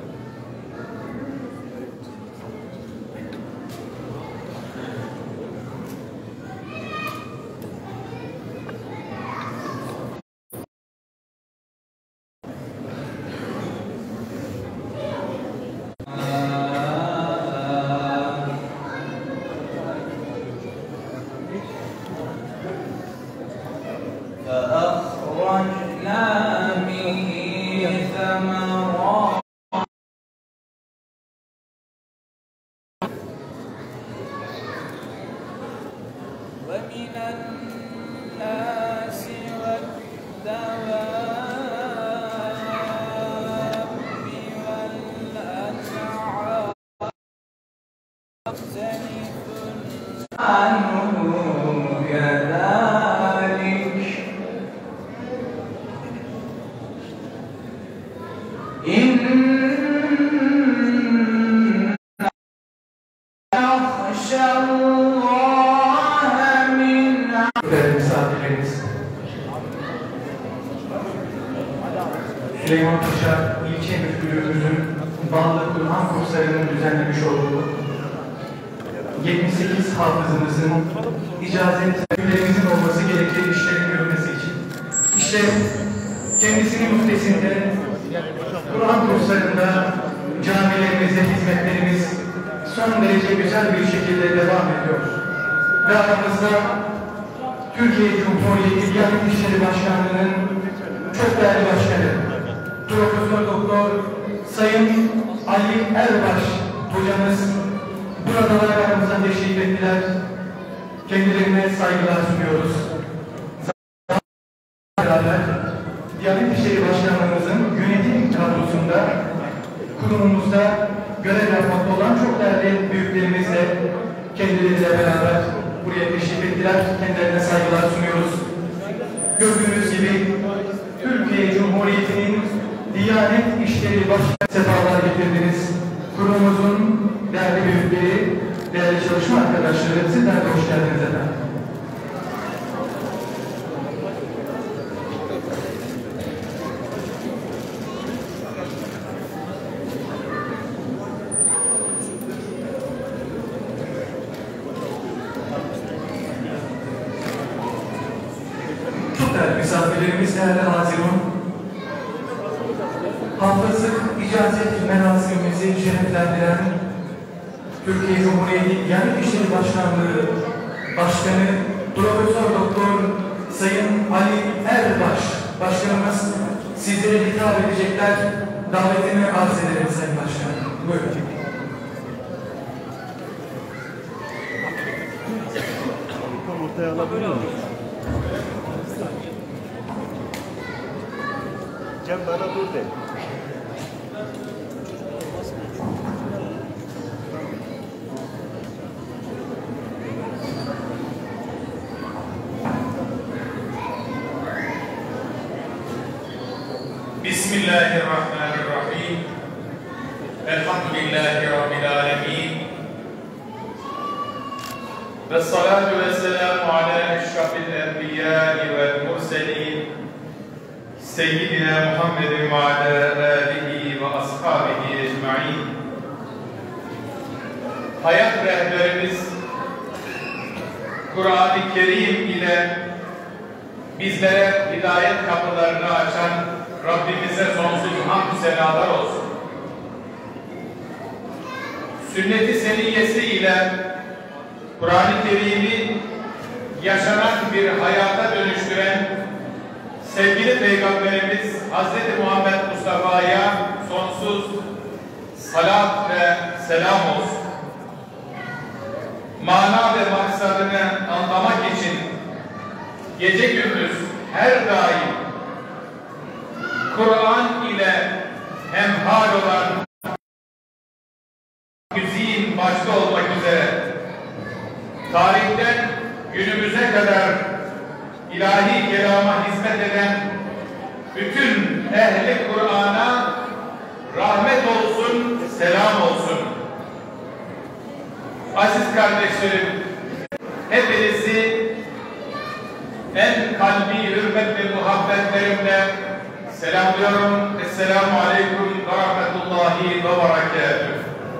Süleymanpaşa İlçe Müftülüğümüzün Bağlı Kur'an kurslarının düzenlemiş olduğu yetmiş sekiz hafızımızın icazetlerimizin olması gerektiği işlerin görülmesi için. İşte kendisinin müftesinde Kur'an kurslarında camilerimizde hizmetlerimiz son derece güzel bir şekilde devam ediyor. Ve aramızda Türkiye Cumhuriyeti Diyanet İşleri Başkanlığı'nın çok değerli başkanı, Profesör Doktor Sayın Ali Erbaş hocamız burada aramızdan teşrif ettiler. Kendilerine saygılar sunuyoruz. Beraber Diyanet İşleri Başkanlığımızın yönetim kadrosunda kurumumuzda görev yapmakta olan çok değerli büyüklerimizle kendileriyle beraber buraya teşrif ettiler. Kendilerine saygılar sunuyoruz. Gördüğünüz gibi Türkiye Cumhuriyeti'nin Diyanet İşleri Başkanı sefalar getirdiniz. Kurumumuzun değerli büyükleri, değerli çalışma arkadaşları, sizler de hoş geldiniz efendim. Çok değerli misafirlerimiz, değerli hazirun, hafızlık icazet merasimimizi şereflendiren Türkiye Cumhuriyeti Diyanet İşleri Başkanlığı Başkanı Profesör Doktor Sayın Ali Erbaş Başkanımız sizlere hitap edecekler. Davetini arz ederim Sayın Başkanım. Buyurun. Ortaya alabilir miyim? Cem bana dur de. Bismillahirrahmanirrahim. Elhamdülillahi Rabbil alemin. Ve salatu ve selamu ala eşrafil enbiyâi vel murselin. Seyyidina Muhammedin ve ala alihi ve ashabihi ecma'in. Hayat rehberimiz Kur'an-ı Kerim ile bizlere hidayet kapılarını açan Rabbimize sonsuz hamd senalar olsun. Sünnet-i seniyyesi ile Kur'an-ı Kerim'i yaşanan bir hayata dönüştüren sevgili Peygamberimiz Hazreti Muhammed Mustafa'ya sonsuz salat ve selam olsun. Mana ve maksadını anlamak için gece gündüz her daim Kur'an ile hemhal olan müziğin başta olmak üzere tarihten günümüze kadar ilahi kelama hizmet eden bütün ehli Kur'an'a rahmet olsun, selam olsun. Aziz kardeşlerim, hepinizi en kalbi hürmet ve muhabbetlerimle selamlıyorum. Esselamu aleyküm ve rahmetullahi ve berekatuhu.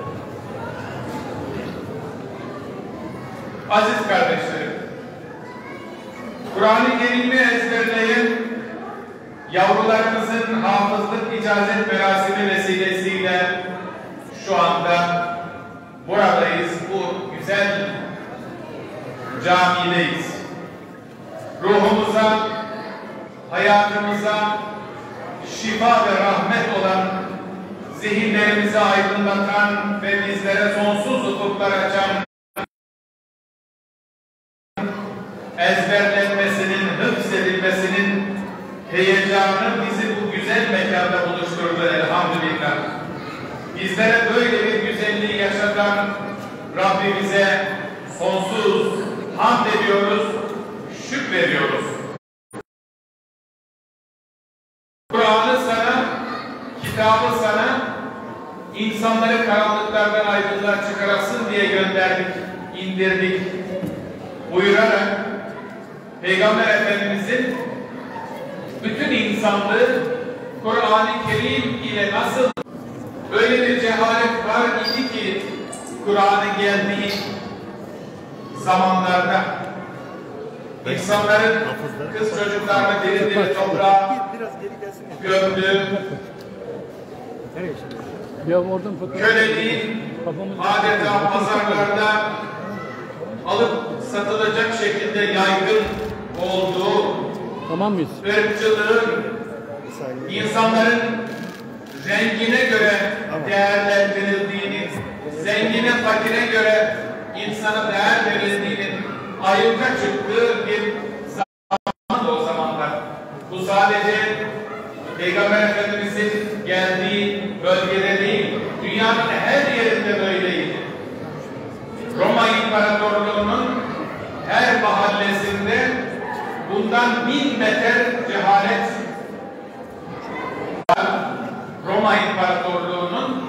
Aziz kardeşlerim, Kur'an-ı Kerim'i ezberleyen yavrularımızın hafızlık icazet merasimi vesilesiyle şu anda buradayız, bu güzel camideyiz. Ruhumuza, hayatımıza şifa ve rahmet olan, zihinlerimizi aydınlatan ve bizlere sonsuz ufuklar açan, ezberlenmesinin, hıfzedilmesinin heyecanı bizi bu güzel mekanda buluşturdu elhamdülillah. Bizlere böyle bir güzelliği yaşatan Rabbimize sonsuz hamd ediyoruz, şükrediyoruz. Kur'an'ı sana, kitabı sana, insanları karanlıklardan aydınlığa çıkarasın diye gönderdik, indirdik buyurarak Peygamber Efendimizin bütün insanlığı Kur'an-ı Kerim ile nasıl öyle bir cehalet var idi ki Kur'an'ın geldiği zamanlarda insanların kız çocuklarını diri diri toprağa gömdü, köleliğin adeta pazarlarda alıp satılacak şekilde yaygın olduğu, tamam mıyız? ırkçılığın insanların rengine göre değerlendirildiğini, zengine fakire göre insana değer verildiğinin ayyuka çıktığı bir zaman o zamanlar. Bu sadece Peygamber Efendimiz'in geldiği bölgede değil, dünyanın her yerinde böyleydi. Roma İmparatorluğu'nun her mahallesinde bundan bin metre cehalet, Roma İmparatorluğu'nun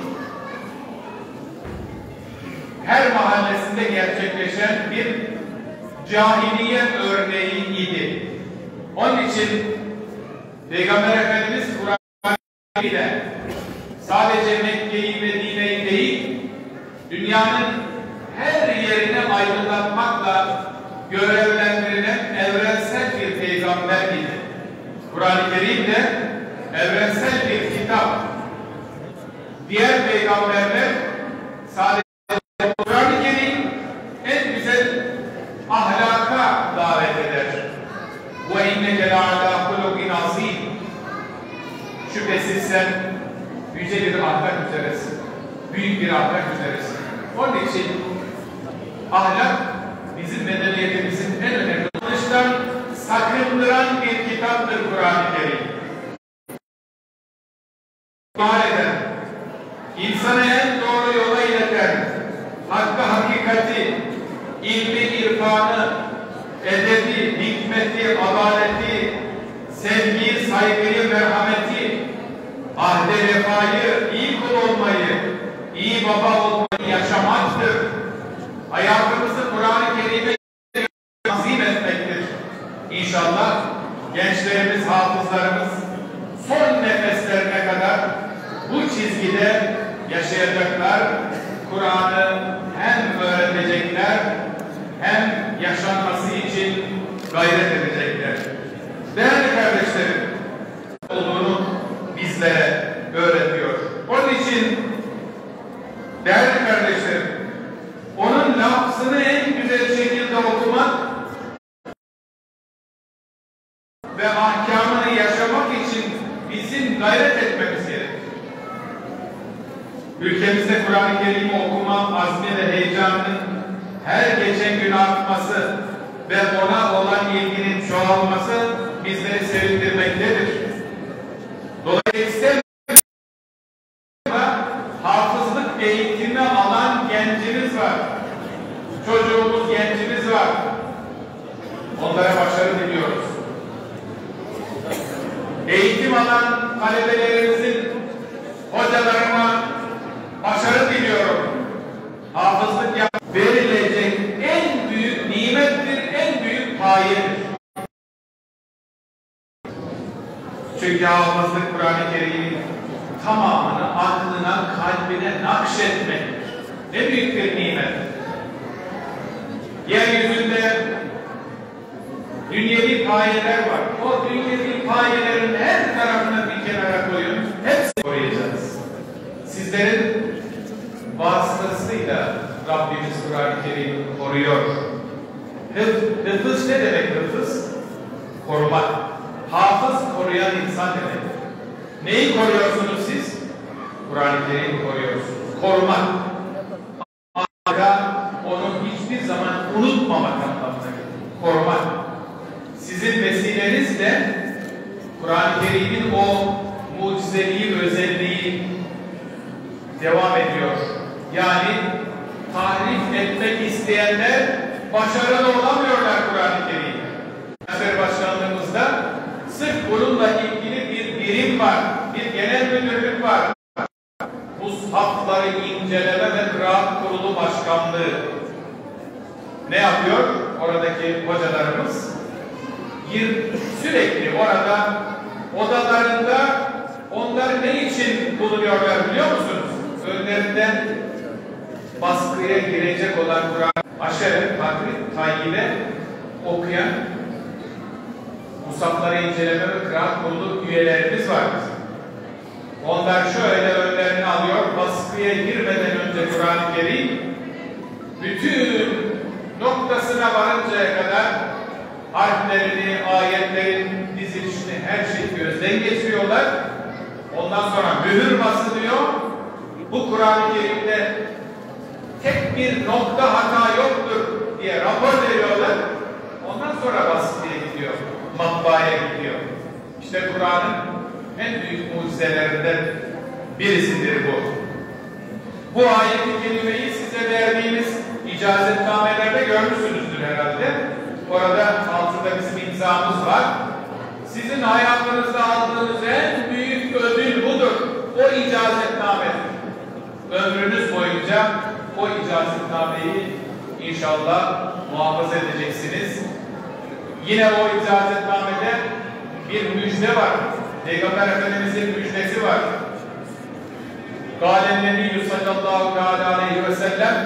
her mahallesinde gerçekleşen bir cahiliye örneği idi. Onun için Peygamber Efendimiz Kur'an ile sadece Mekke'yi, Medine'yi değil, dünyanın her yerine aydınlatmakla görevlendirilen evrensel bir peygamber idi. Kur'an-ı Kerim de evrensel bir kitap. Diğer peygamberler sadece Kur'an-ı Kerim en güzel ahlaka davet eder. وَاِنَّكَ لَعَلَى خُلُقٍ عَظِيمٍ. Şüphesiz sen yüce bir ahlak üzeresin. Büyük bir ahlak üzeresin. Onun için ahlak bizim medeniyetimizin en önemli yanlıştan sakındıran bir kitaptır Kur'an-ı Kerim. Eden, insanı en doğru yola ileten, hakkı hakikati, ilmi irfanı, edebi, hikmeti, adaleti, sevgiyi, saygıyı, merhameti, ahde vefayı, iyi kul olmayı, iyi baba olmayı yaşamaktır. Hayatımızı Kur'an-ı Kerim'e azim etmektir. İnşallah gençlerimiz, hafızlarımız son nefeslerine kadar bu çizgide yaşayacaklar. Kur'an'ı hem öğretecekler hem yaşanması için gayret edecekler. Değerli kardeşlerim, olduğunu bizlere öğretiyor. Onun için değerli kardeşlerim, onun lafzını en güzel şekilde okumak ve ahkamını yaşamak için bizim gayret etmemiz gerekir. Ülkemizde Kur'an-ı Kerim'i okuma azmi ve heyecanının her geçen gün artması ve ona olan ilginin çoğalması bizleri sevindirmektedir. Dolayısıyla hafızlık eğitimi alan gencimiz var. Çocuğumuz, gencimiz var. Onlara başarı diliyoruz. Eğitim alan talebelerimizin, hocalarıma başarı diliyorum. Hafızlık yap verilecek en büyük nimettir, en büyük payedir. Çünkü hafızlık Kur'an-ı Kerim'in tamamını aklına, kalbine nakşetmektir. Ne büyük bir nimet. Yeryüzünde dünyevi payeler var. O dünyevi payelerin her tarafını bir kenara koyun. Hepsini koruyacağız. Sizlerin vasıtasıyla Rabbimiz Kur'an-ı Kerim koruyor. Hıfız ne demek hıfız? Korumak. Hafız koruyan insan demek. Neyi koruyorsunuz siz? Kur'an-ı Kerim'i koruyorsunuz. Korumak. Ama onu hiçbir zaman unutmamak anlamına gelir. Korumak. Sizin vesilenizle Kur'an-ı Kerim'in o mucizevi özelliği devam ediyor. Yani tahrif etmek isteyenler başarılı olamıyorlar Kur'an-ı Kerim'e. Üniversite Başkanlığımızda sırf bununla ilgili bir birim var, bir genel müdürlük var. Mushafları inceleme ve kıraat kurulu başkanlığı ne yapıyor? Oradaki hocalarımız sürekli orada odalarında onlar ne için bulunuyorlar biliyor musunuz? Önlerinden baskıya girecek olan Kur'an aşere, takrit, tayyibe okuyan mushafları inceleme ve kıraat kurulu üyelerimiz var. Onlar şöyle önlerini alıyor, baskıya girmeden önce Kur'an-ı Kerim bütün noktasına varıncaya kadar harflerini, ayetlerin dizilişini, her şeyi gözden geçiriyorlar. Ondan sonra mühür basılıyor. Bu Kur'an-ı Kerim'de tek bir nokta hata yoktur diye rapor veriyorlar. Ondan sonra baskıya gidiyor, matbaaya gidiyor. İşte Kur'an'ın en büyük mucizelerinden birisidir bu. Bu ayet-i kerimeyi size verdiğimiz icazetnamelerde görmüşsünüzdür herhalde. Orada altında bizim imzamız var. Sizin hayatınızda aldığınız en büyük ödül budur. O icazetnamedir. Ömrünüz boyunca o icazetnameyi inşallah muhafaza edeceksiniz. Yine o icazetnamede bir müjde var. Peygamber Efendimiz'in müjdesi var. Kâlen Nebiyyü sallallahu aleyhi ve sellem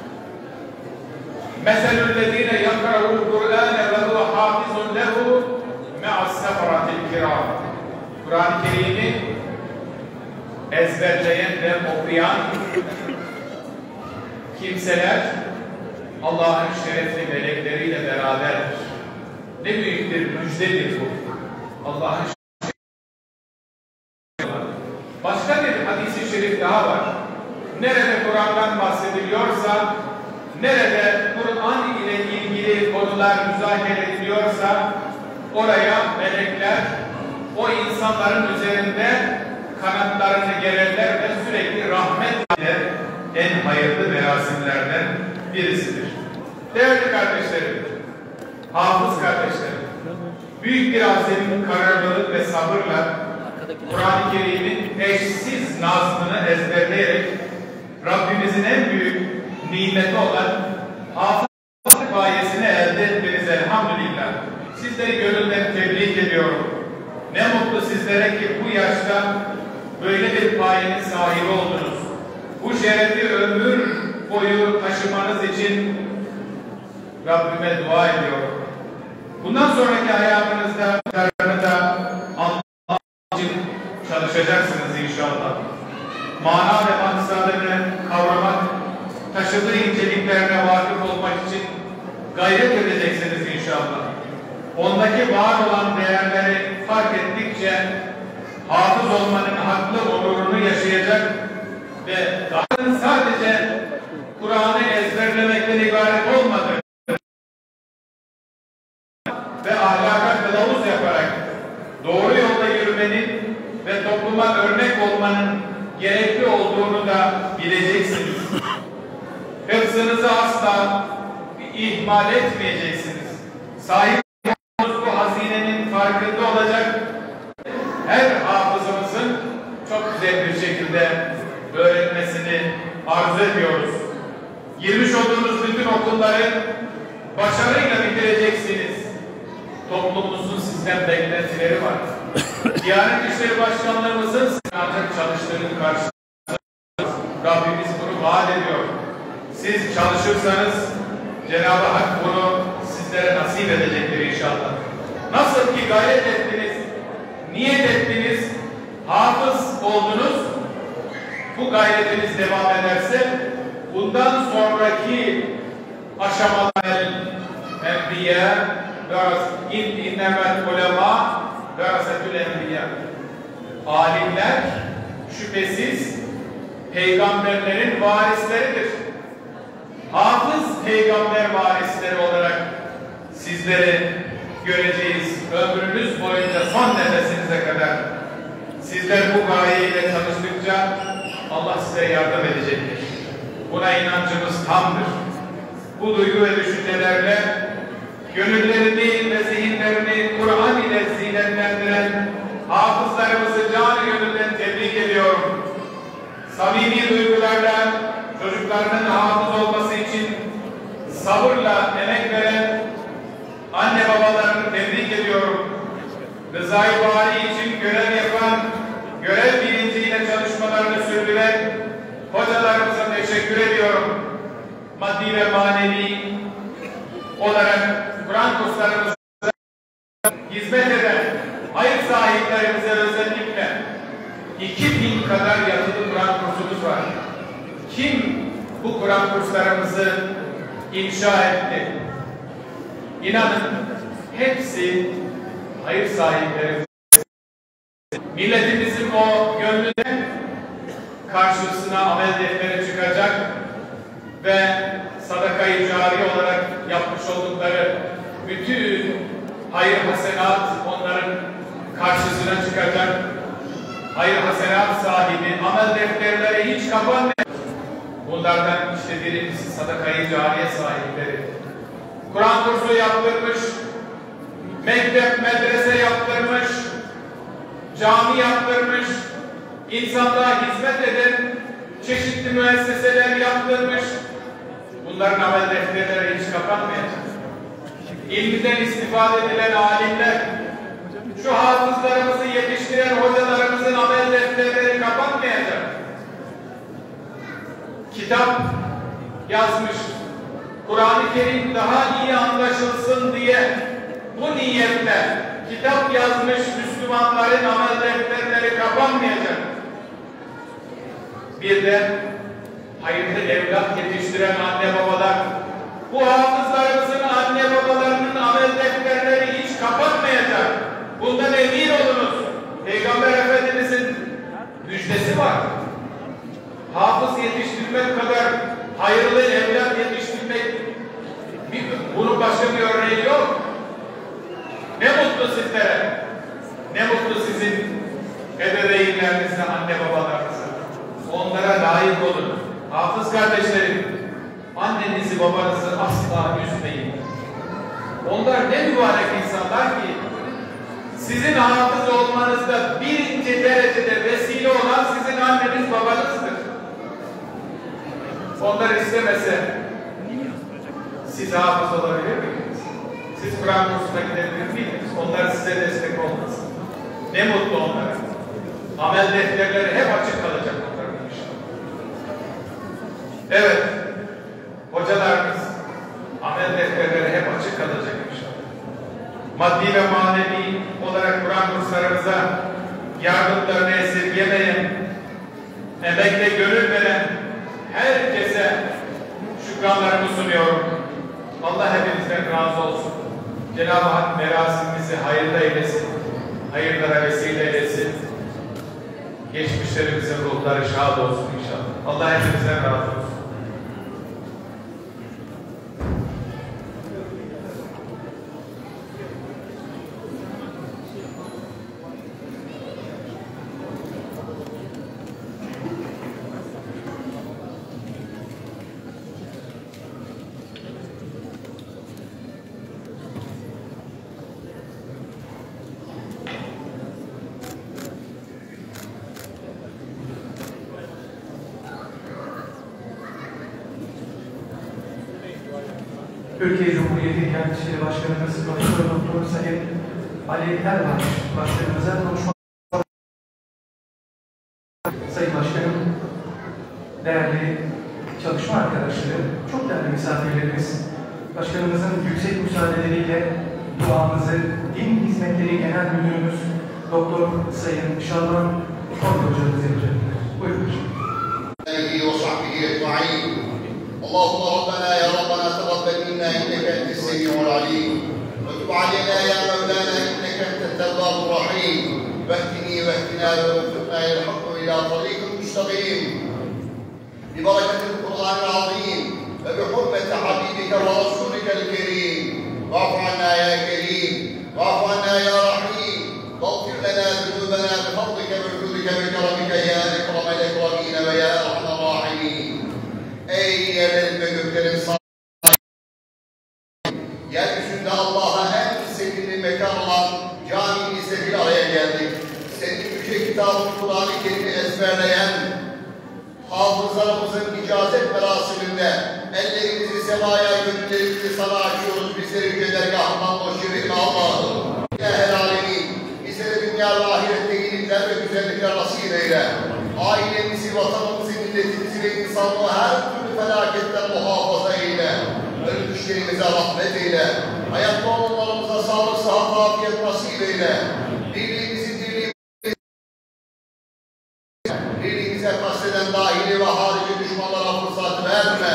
meselüllezîne yakra'ul Kur'âne ve huve hâfizun lehu me'as sefaratil kirâm. Kur'an-ı Kerim'i ezberleyen ve okuyan kimseler Allah'ın şerefli melekleriyle beraberdir. Ne büyük bir müjdedir bu. Allah'ın başka bir hadis-i şerif daha var. Nerede Kur'an'dan bahsediliyorsa, nerede Kur'an ile ilgili konular müzakere ediliyorsa, oraya melekler o insanların üzerinde kanatlarını gererler ve sürekli rahmet eder. En hayırlı merasimlerden birisidir. Değerli kardeşlerim, hafız kardeşlerim, büyük bir azim, kararlılık ve sabırla Kur'an-ı Kerim'in eşsiz nazmını ezberleyerek Rabbimizin en büyük nimeti olan hafızlık gayesini elde ettiniz elhamdülillah. Sizleri gönülden tebrik ediyorum. Ne mutlu sizlere ki bu yaşta böyle bir payenin sahibi oldunuz. Bu şerefi ömür boyu taşımanız için Rabbime dua ediyorum. Bundan sonraki hayatınızda da Allah için çalışacaksınız inşallah. Mana ve maksadını kavramak, taşıdığı inceliklerine vakıf olmak için gayret edeceksiniz inşallah. Ondaki var olan değerleri fark ettikçe hafız olmanın haklı onurunu yaşayacak ve sadece Kur'an'ı ezberlemekten ibaret olmadığı ve ahlaka kılavuz yaparak doğru yolda yürümenin ve topluma örnek olmanın gerekli olduğunu da bileceksiniz. Hıfzınızı asla ihmal etmeyeceksiniz. Sahip olduğunuz bu hazinenin farkında olacak, her hafızımızın çok güzel bir şekilde öğretmesini arzu ediyoruz. Girmiş olduğunuz bütün okulları başarıyla bitireceksiniz. Toplumumuzun sizden beklentileri var. Diyanet İşleri Başkanlığımızın ancak çalıştığının karşısında Rabbimiz bunu vaat ediyor. Siz çalışırsanız Cenab-ı Hak bunu sizlere nasip edecektir inşallah. Nasıl ki gayret ettiniz, niyet ettiniz, hafız oldunuz, bu gayretiniz devam ederse bundan sonraki aşamalar enbiya ve innemel ulema verasetül enbiya. Alimler şüphesiz peygamberlerin varisleridir. Hafız peygamber varisleri olarak sizleri göreceğiz ömrünüz boyunca son nefesinize kadar. Sizler bu gayeyle çalıştıkça Allah size yardım edecektir. Buna inancımız tamdır. Bu duygu ve düşüncelerle gönüllerini ve zihinlerini Kur'an ile zinetlendiren hafızlarımızı canı gönülden tebrik ediyorum. Samimi duygularla çocuklarının hafız olması için sabırla emek veren anne babalarını tebrik ediyorum. Rızayı Bari için görev yapan, görev bilinciyle çalışmalarını sürdüren hocalarımıza teşekkür ediyorum. Maddi ve manevi olarak Kur'an kurslarımıza hizmet eden hayır sahiplerimize özellikle iki bin kadar yatılı Kur'an kursumuz var. Kim bu Kur'an kurslarımızı inşa etti? İnanın hepsi hayır sahipleri. Milletimizin o gönlüne karşısına amel defteri çıkacak ve sadaka-i cari olarak yapmış oldukları bütün hayır hasenat onların karşısına çıkacak. Hayır hasenat sahibi, amel defterleri hiç kapanmıyor. Bunlardan işte birincisi sadaka-i cariye sahipleri. Kur'an kursu yaptırmış, mektep, medrese yaptırmış, cami yaptırmış, insanlığa hizmet eden çeşitli müesseseler yaptırmış. Bunların amel defterleri hiç kapanmayacak. İlminden istifade edilen alimler, şu hafızlarımızı yetiştiren hocalarımızın amel defterleri kapanmayacak. Kitap yazmış, Kur'an-ı Kerim daha iyi anlaşılsın diye bu niyetle kitap yazmış Müslümanların amel defterleri kapanmayacak. Bir de hayırlı evlat yetiştiren anne babalar, bu hafızlarımızın anne babalarının amel defterleri hiç kapanmayacak. Bundan emin olunuz. Peygamber Efendimizin müjdesi var. Hafız yetiştirmek kadar hayırlı evlat yetiştirmek, bunun başka bir örneği yok. Ne mutlu sizlere, ne mutlu sizin ebeveynlerinize, anne babalarınıza. Onlara layık olun. Hafız kardeşlerim, annenizi babanızı asla üzmeyin. Onlar ne mübarek insanlar ki sizin hafız olmanızda birinci sizin anneniz babanızdır. Onlar istemese siz hafız olabilir miydiniz? Siz Kur'an kursuna gidebilir miydiniz? Onlar size destek olmasın. Ne mutlu onlara. Amel defterleri hep açık kalacak onların inşallah. Evet, hocalarımız, amel defterleri hep açık kalacak inşallah. Maddi ve manevi olarak Kur'an kurslarımıza yardımlarını esirgemeyen, emekle gönül veren herkese şükranlarımı sunuyorum. Allah hepinizden razı olsun. Cenab-ı Hak merasimimizi hayırla eylesin, hayırlara vesile eylesin. Geçmişlerimizin ruhları şad olsun inşallah. Allah hepinizden razı olsun. Türkiye Cumhuriyeti Diyanet İşleri Başkanımız Profesör Doktor Sayın Ali Erbaş Başkanımıza konuşma. Sayın Başkanım, değerli çalışma arkadaşları, çok değerli misafirlerimiz, Başkanımızın yüksek müsaadeleriyle duamızı Din Hizmetleri Genel Müdürümüz Doktor Sayın Şaban Konya Hocamız yapacaktır. Buyurun. اللهم ربنا يا ربنا تقبل منا انك انت السميع العليم وتب علينا يا مولانا انك انت التواب الرحيم واهدني واهدنا ووفقنا الى الحق والى طريق مستقيم ببركه القران العظيم وبحرمه حبيبك ورسولك الكريم واعف عنا يا كريم واعف عنا يا رحيم واغفر لنا ذنوبنا بفضلك وجودك وكرمك يا اكرم الاكرمين ويا ارحم الراحمين. Ey yerlerin ve göklerin sahibi, yeryüzünde Allah'a en sevgili mekan olan camimizde bir araya geldik. Senin yüce kitabın Kur'an-ı Kerim'i ezberleyen hafızlarımızın icazet merasiminde ellerimizi semaya, gönüllerimizi sana açıyoruz. Bizleri yüce dergahından hoş çevirme Allah'ım. İlahi alemin, bizlere dünya ve ahirette iyilikler ve güzellikler nasip eyle. Ailemizi, vatanımızı, milletimizi ve insanlığı her türlü felaketten muhafaza eyle. Ölmüşlerimize rahmet eyle. Hayatta olanlarımıza sağlık, sıhhat, afiyet nasip eyle. Birliğimizi, dirliğimizi, birliğimize kasteden dahili ve harici düşmanlara fırsat verme.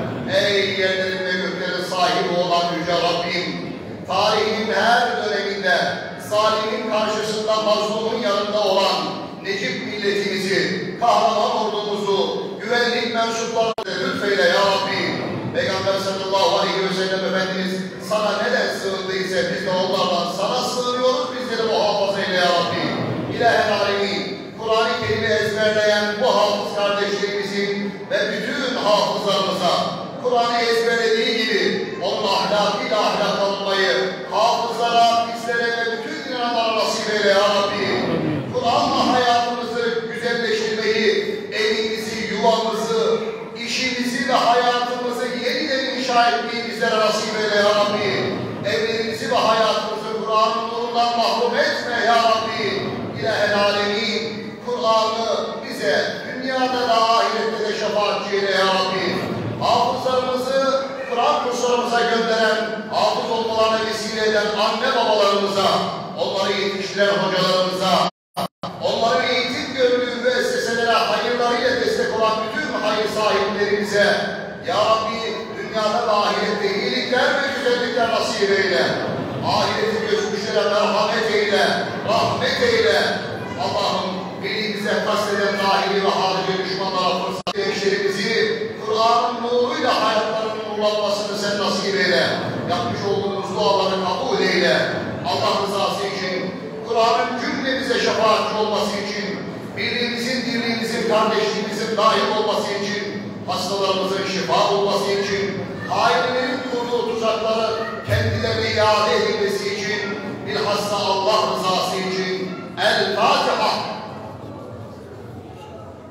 Ey yerlerin ve göklerin sahibi olan Yüce Rabbim, tarihin her döneminde zalimin karşısında mazlumun yanında olan Necip milletimizi, kahraman ordumuzu, güvenlik mensuplarını lütfeyle ya Rabbi. Peygamber sallallahu aleyhi ve sellem Efendimiz sana neden sığındıysa biz de onlardan sana sığınıyoruz, bizleri muhafaza eyle ya Rabbi. İlahi alemin, Kur'an-ı Kerim'i ezberleyen bu hafız kardeşlerimizin ve bütün hafızlarımıza Kur'an'ı ezberlediği gibi onun ahlakıyla ahlaklanmayı hafızlara, bizlere ve bütün inananlara nasip eyle ya Rabbi. Kur'an'la hayatımızı güzelleştirmeyi, evimizi, yuvamızı, işimizi ve hayatımızı yeniden inşa etmeyi bizlere nasip eyle ya Rabbi. Evlerimizi ve hayatımızı Kur'an'ın nurundan mahrum etme ya Rabbi. İlahi alemin, Kur'an'ı bize dünyada da ahirette de şefaatçi eyle ya Rabbi. Hafızlarımızı Kur'an kurslarımıza gönderen, hafız olmalarına vesile eden anne babalarımıza, onları yetiştiren hocalarımıza, onların eğitim gördüğü müesseselere hayırlarıyla destek olan bütün hayır sahiplerimize ya Rabbi dünyada ve ahirette iyilikler ve güzellikler nasip eyle. Ahireti gözmüşlere merhamet eyle, rahmet eyle. Allah'ım birliğimize kasteden dahili ve harici düşmanlara fırsat gençlerimizi Kur'an'ın nuruyla hayatlarının nurlanmasını sen nasip eyle. Yapmış olduğumuz duaları kabul eyle. Allah rızası için, Kur'an'ın cümlemize şefaatçi olması için, birliğimizin, dirliğimizin, kardeşliğimizin daim olması için, hastalarımızın şifa bulması için, hainlerin kurduğu tuzakları kendilerine iade edilmesi için, bilhassa Allah rızası için El Fatiha.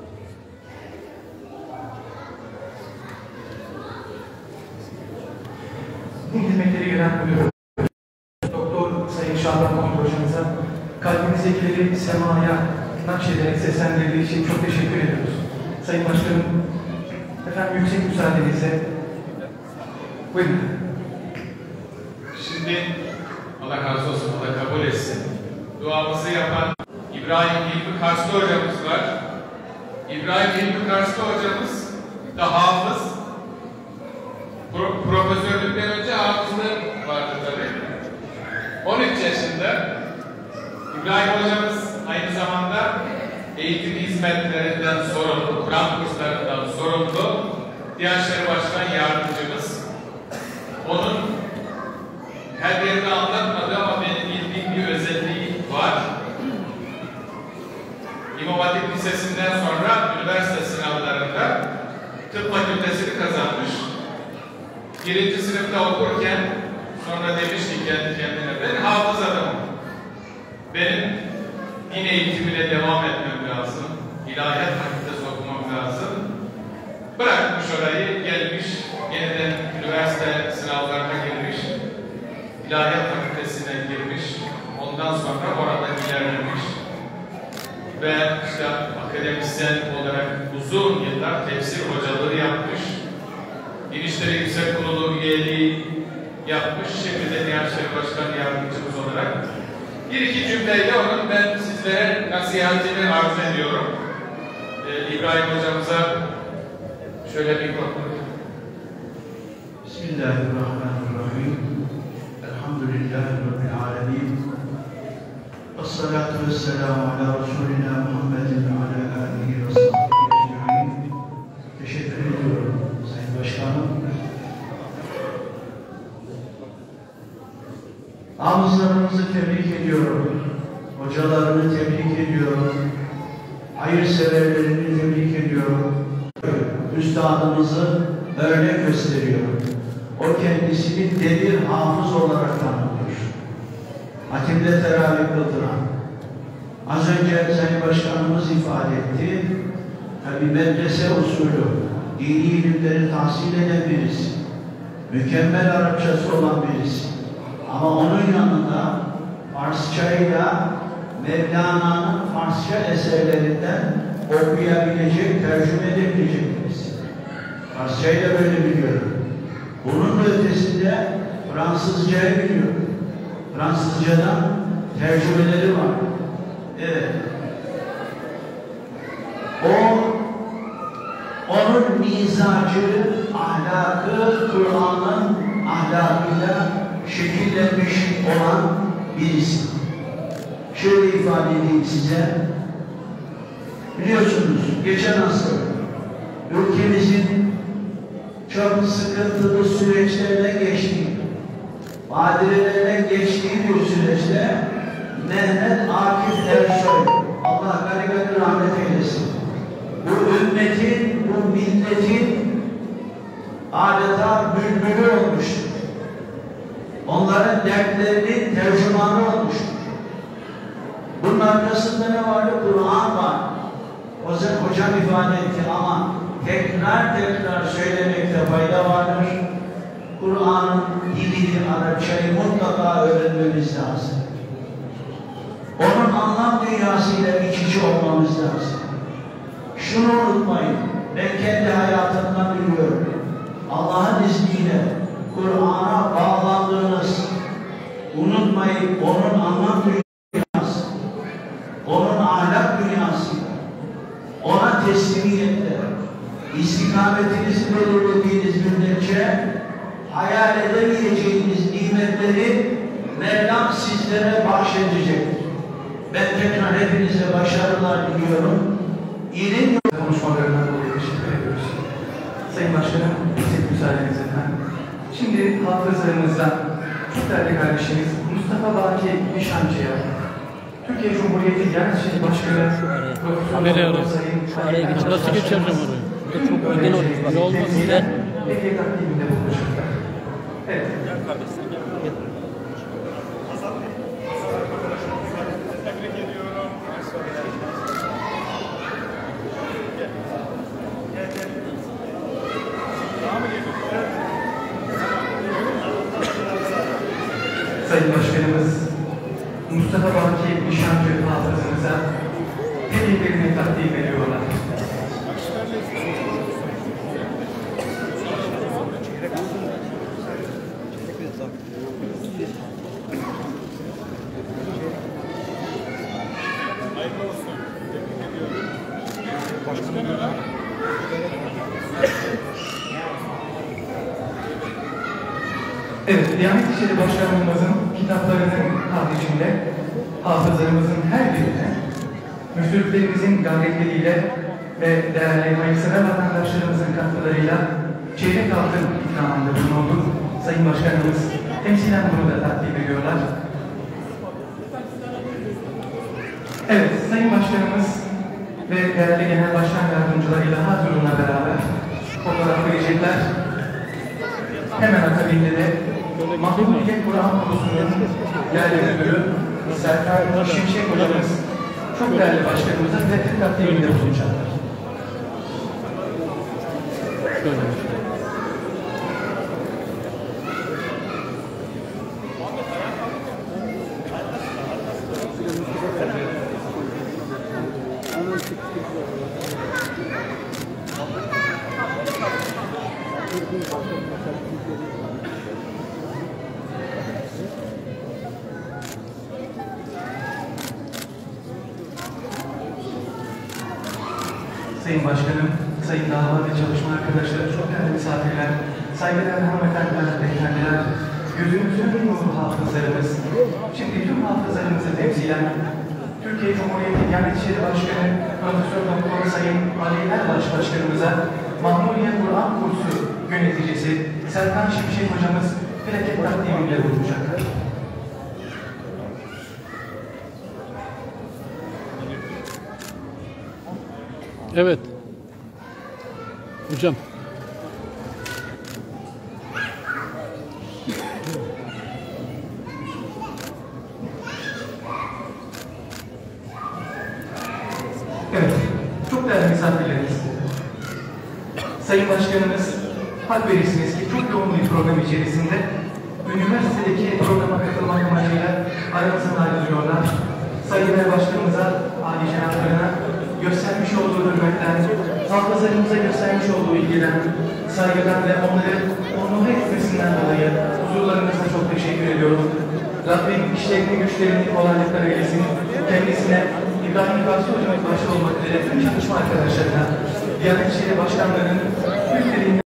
Genel Müdürü Doktor Sayın Şaban Konuk Hocamıza kalbimizdekileri semaya nakşederek seslendirdiği için çok teşekkür ediyoruz. Sayın Başkanım, efendim yüksek müsaadenizle buyurun. Şimdi Allah razı olsun, Allah kabul etsin. Duamızı yapan İbrahim İlmi Karslı hocamız var. İbrahim İlmi Karslı hocamız da hafız. Pro profesörlükten önce hafızlığı vardı tabii. on üç yaşında İbrahim hocamız aynı zamanda eğitim hizmetlerinden sorumlu, Kur'an kurslarından sorumlu, Diyanet İşleri Başkan Yardımcımız. Onun her yerde anlatmadı ama benim bildiğim bir özelliği var. İmam Hatip Lisesi'nden sonra üniversite sınavlarında tıp fakültesini kazanmış. Birinci sınıfta okurken sonra demiş ki kendi kendine, ben hafız adamım. Benim din eğitimine devam etmem lazım. İlahiyat fakültesi okumam lazım. Bırakmış orayı, gelmiş, yeniden üniversite sınavlarına girmiş. İlahiyat fakültesine girmiş. Ondan sonra orada ilerlemiş. Ve işte akademisyen olarak uzun yıllar tefsir hocalığı yapmış. İnişleri Yüksek Kurulu üyeliği yapmış. Şimdi de Diyanet İşleri Başkan Yardımcımız olarak. Bir iki cümleyle onun ben sizlere nasihatini arz ediyorum. Ee, İbrahim hocamıza şöyle bir konu. Bismillahirrahmanirrahim. Elhamdülillahi Rabbil alemin. Esselatu vesselamu ala Resulina Muhammedin ve ala alihi ve sahbihi ecmaîn. Teşekkür ediyorum Sayın Başkanım. Hafızlarımızı tebrik ediyorum. Hocalarını tebrik ediyorum. Hayırseverlerini tebrik ediyorum. Üstadımızı örnek gösteriyorum. O kendisini delir hafız olarak tanımlıyor. Hatimde teravih kıldıran. Az önce Sayın Başkanımız ifade etti. Tabi medrese usulü, dini ilimleri tahsil eden birisi. Mükemmel Arapçası olan birisi. Ama onun yanında Farsçayla Mevlana'nın Farsça eserlerinden okuyabilecek, tercüme edebilecek birisi. Farsçayı da böyle biliyorum. Bunun da ötesinde Fransızcayı biliyorum. Fransızcadan tercümeleri var. Evet. O, onun mizacı, ahlakı, Kur'an'ın ahlakıyla şekillenmiş olan birisi. Şöyle ifade edeyim size. Biliyorsunuz, geçen asır ülkemizin çok sıkıntılı süreçlerden geçtiği, badirelerden geçtiği bir süreçte Mehmet Akif Ersoy, Allah gani gani rahmet eylesin, bu ümmetin, bu milletin adeta bülbülü olmuştur. Onların dertlerinin tercümanı olmuştur. Bunun arkasında ne vardı? Kur'an var. O zaman hocam ifade etti ama tekrar tekrar söylemekte fayda vardır. Kur'an'ın dilini, Arapçayı mutlaka öğrenmemiz lazım. Onun anlam dünyasıyla iç içe olmamız lazım. Şunu unutmayın, ben kendi hayatımdan biliyorum. Allah'ın izniyle Kur'an'a bağlandığınız, unutmayın onun anlam dünyası, onun ahlak dünyası, ona teslimiyetle, istikametinizi belirlediğiniz müddetçe hayal edemeyeceğiniz nimetleri Mevlam sizlere bahşedecektir. Ben tekrar hepinize başarılar diliyorum. İlim konuşmalarından dolayı teşekkür ediyoruz. Sayın Başkanım, siz müsaadenizle efendim. Şimdi hafızlarımızdan çok değerli kardeşimiz Mustafa Baki Nişancı'ya Türkiye Cumhuriyeti Diyanet İşleri Başkanı Profesör Sayın Araya geçin. Nasıl geçeceğim orayı? Burada çok uygun olmuş. Ne olmaz yine. Hediye takdiminde bulunacaklar. Evet. Gel kardeşim. Gel. Tebrik ediyorum. Daha mı geliyor? tabaki nişancı hafızımıza hediyelerini takdim ediyorlar. Evet, Diyanet İşleri Başkanlığımızın kitaplarının haricinde hafızlarımızın her birine, müftülüklerimizin gayretleriyle ve değerli hayırsever vatandaşlarımızın katkılarıyla çeyrek altın ikramında bulundu. Sayın Başkanımız temsilen bunu da takdim ediyorlar. Evet, Sayın Başkanımız ve değerli Genel Başkan Yardımcılarıyla Hazırun'la beraber fotoğraf verecekler. Hemen akabinde de Mahmudiyet Kur'an Kursu'nun değerli müdürü Serkan Şimşek hocamız çok değerli başkanımıza tehdit takdiminde bulunacaklar. Sayın Başkanım, Sayın Dava ve Çalışma arkadaşları, çok değerli misafirler, saygıdeğer hanımefendiler, beyefendiler, gözümüzün nuru hafızlarımız, şimdi tüm hafızlarımızı temsilen Türkiye Cumhuriyeti Diyanet İşleri Başkanı Profesör Doktor Sayın Ali Erbaş Başkanımıza Mahmudiyet Kur'an Kursu yöneticisi Serkan Şimşek hocamız plaket takdimiyle bulunacaklar. Evet. Hocam. Evet, çok değerli misafirlerimiz. Sayın Başkanımız, hak verirsiniz ki çok yoğun bir program içerisinde üniversitedeki programa katılmak amacıyla aramızdan ayrılıyorlar. Sayın Başkanımıza, âli cenaplarına göstermiş olduğu hürmetten, hafızlarımıza göstermiş olduğu ilgiden, saygıdan ve onları onur etmesinden dolayı huzurlarınızda çok teşekkür ediyorum. Rabbim işlerini, güçlerini, kolaylıklar eylesin. Kendisine İbrahim Gazi Hocamız başta olmak üzere tüm çalışma arkadaşlarına, Diyanet İşleri Başkanlarının